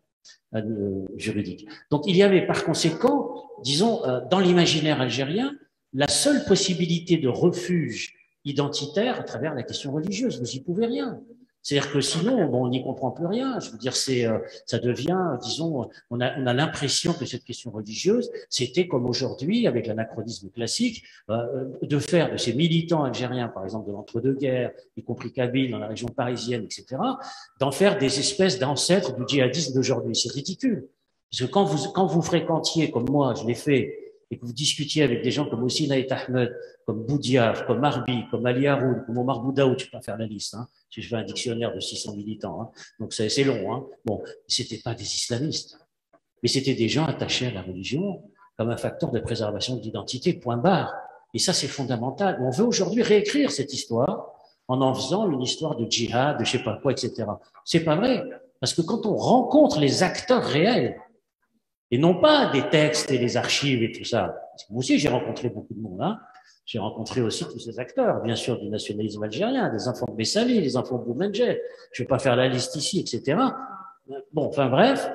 juridique. Donc il y avait par conséquent, disons, dans l'imaginaire algérien, la seule possibilité de refuge identitaire à travers la question religieuse. Vous n'y pouvez rien. C'est-à-dire que sinon, bon, on n'y comprend plus rien. Je veux dire, ça devient, disons, on a l'impression que cette question religieuse, c'était comme aujourd'hui, avec l'anachronisme classique, de faire de ces militants algériens, par exemple de l'entre-deux-guerres, y compris Kabyles dans la région parisienne, etc., d'en faire des espèces d'ancêtres du djihadisme d'aujourd'hui. C'est ridicule. Parce que quand vous fréquentiez, comme moi, je l'ai fait, et que vous discutiez avec des gens comme Hossein Ait Ahmed, comme Boudiaf, comme Arbi, comme Ali Haroun, comme Omar Boudaoud, je ne peux pas faire la liste, hein, si je fais un dictionnaire de 600 militants, hein, donc c'est long. Hein. Bon, ce n'étaient pas des islamistes, mais c'était des gens attachés à la religion comme un facteur de préservation de l'identité, point barre. Et ça, c'est fondamental. On veut aujourd'hui réécrire cette histoire en faisant une histoire de djihad, de je ne sais pas quoi, etc. C'est pas vrai, parce que quand on rencontre les acteurs réels, et non pas des textes et des archives et tout ça. Parce que moi aussi, j'ai rencontré beaucoup de monde. Hein. J'ai rencontré aussi tous ces acteurs, bien sûr, du nationalisme algérien, des enfants de Messali, des enfants de Boumenjet. Je ne vais pas faire la liste ici, etc. Bon, enfin bref,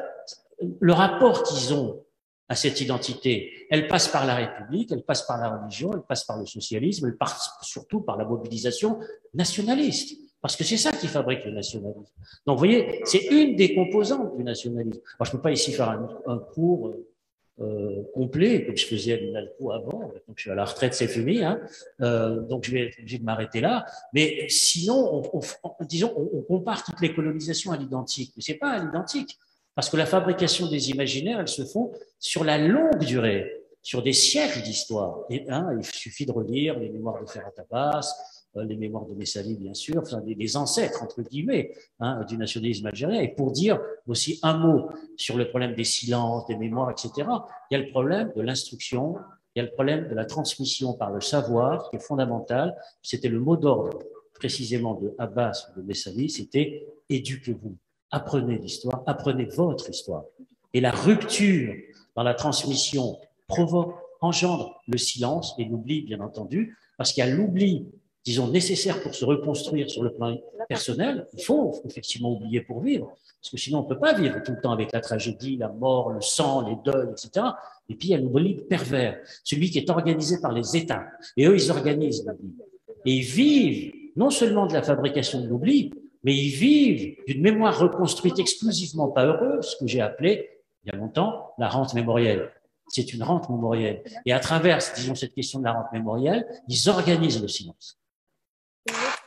le rapport qu'ils ont à cette identité, elle passe par la République, elle passe par la religion, elle passe par le socialisme, elle passe surtout par la mobilisation nationaliste. Parce que c'est ça qui fabrique le nationalisme. Donc, vous voyez, c'est une des composantes du nationalisme. Alors, je ne peux pas ici faire un cours complet, comme je faisais à l'INALCO avant. Donc, je suis à la retraite, c'est fini. Hein. Donc, je vais être obligé de m'arrêter là. Mais sinon, disons, on compare toutes les colonisations à l'identique. Mais ce n'est pas à l'identique. Parce que la fabrication des imaginaires, elles se font sur la longue durée, sur des siècles d'histoire. Hein, il suffit de relire les mémoires de Ferhat Abbas, les mémoires de Messali, bien sûr, enfin, les ancêtres, entre guillemets, hein, du nationalisme algérien. Et pour dire aussi un mot sur le problème des silences, des mémoires, etc., il y a le problème de l'instruction, il y a le problème de la transmission par le savoir, qui est fondamental. C'était le mot d'ordre, précisément, de Abbas ou de Messali, c'était « éduquez-vous ». Apprenez l'histoire, apprenez votre histoire. Et la rupture dans la transmission engendre le silence et l'oubli, bien entendu, parce qu'il y a l'oubli, disons, nécessaire pour se reconstruire sur le plan personnel. Il faut effectivement oublier pour vivre, parce que sinon on ne peut pas vivre tout le temps avec la tragédie, la mort, le sang, les deuils, etc. Et puis il y a l'oubli pervers, celui qui est organisé par les États. Et eux, ils organisent l'oubli. Et ils vivent non seulement de la fabrication de l'oubli, mais ils vivent d'une mémoire reconstruite exclusivement pas heureuse, ce que j'ai appelé, il y a longtemps, la rente mémorielle. C'est une rente mémorielle. Et à travers, disons, cette question de la rente mémorielle, ils organisent le silence.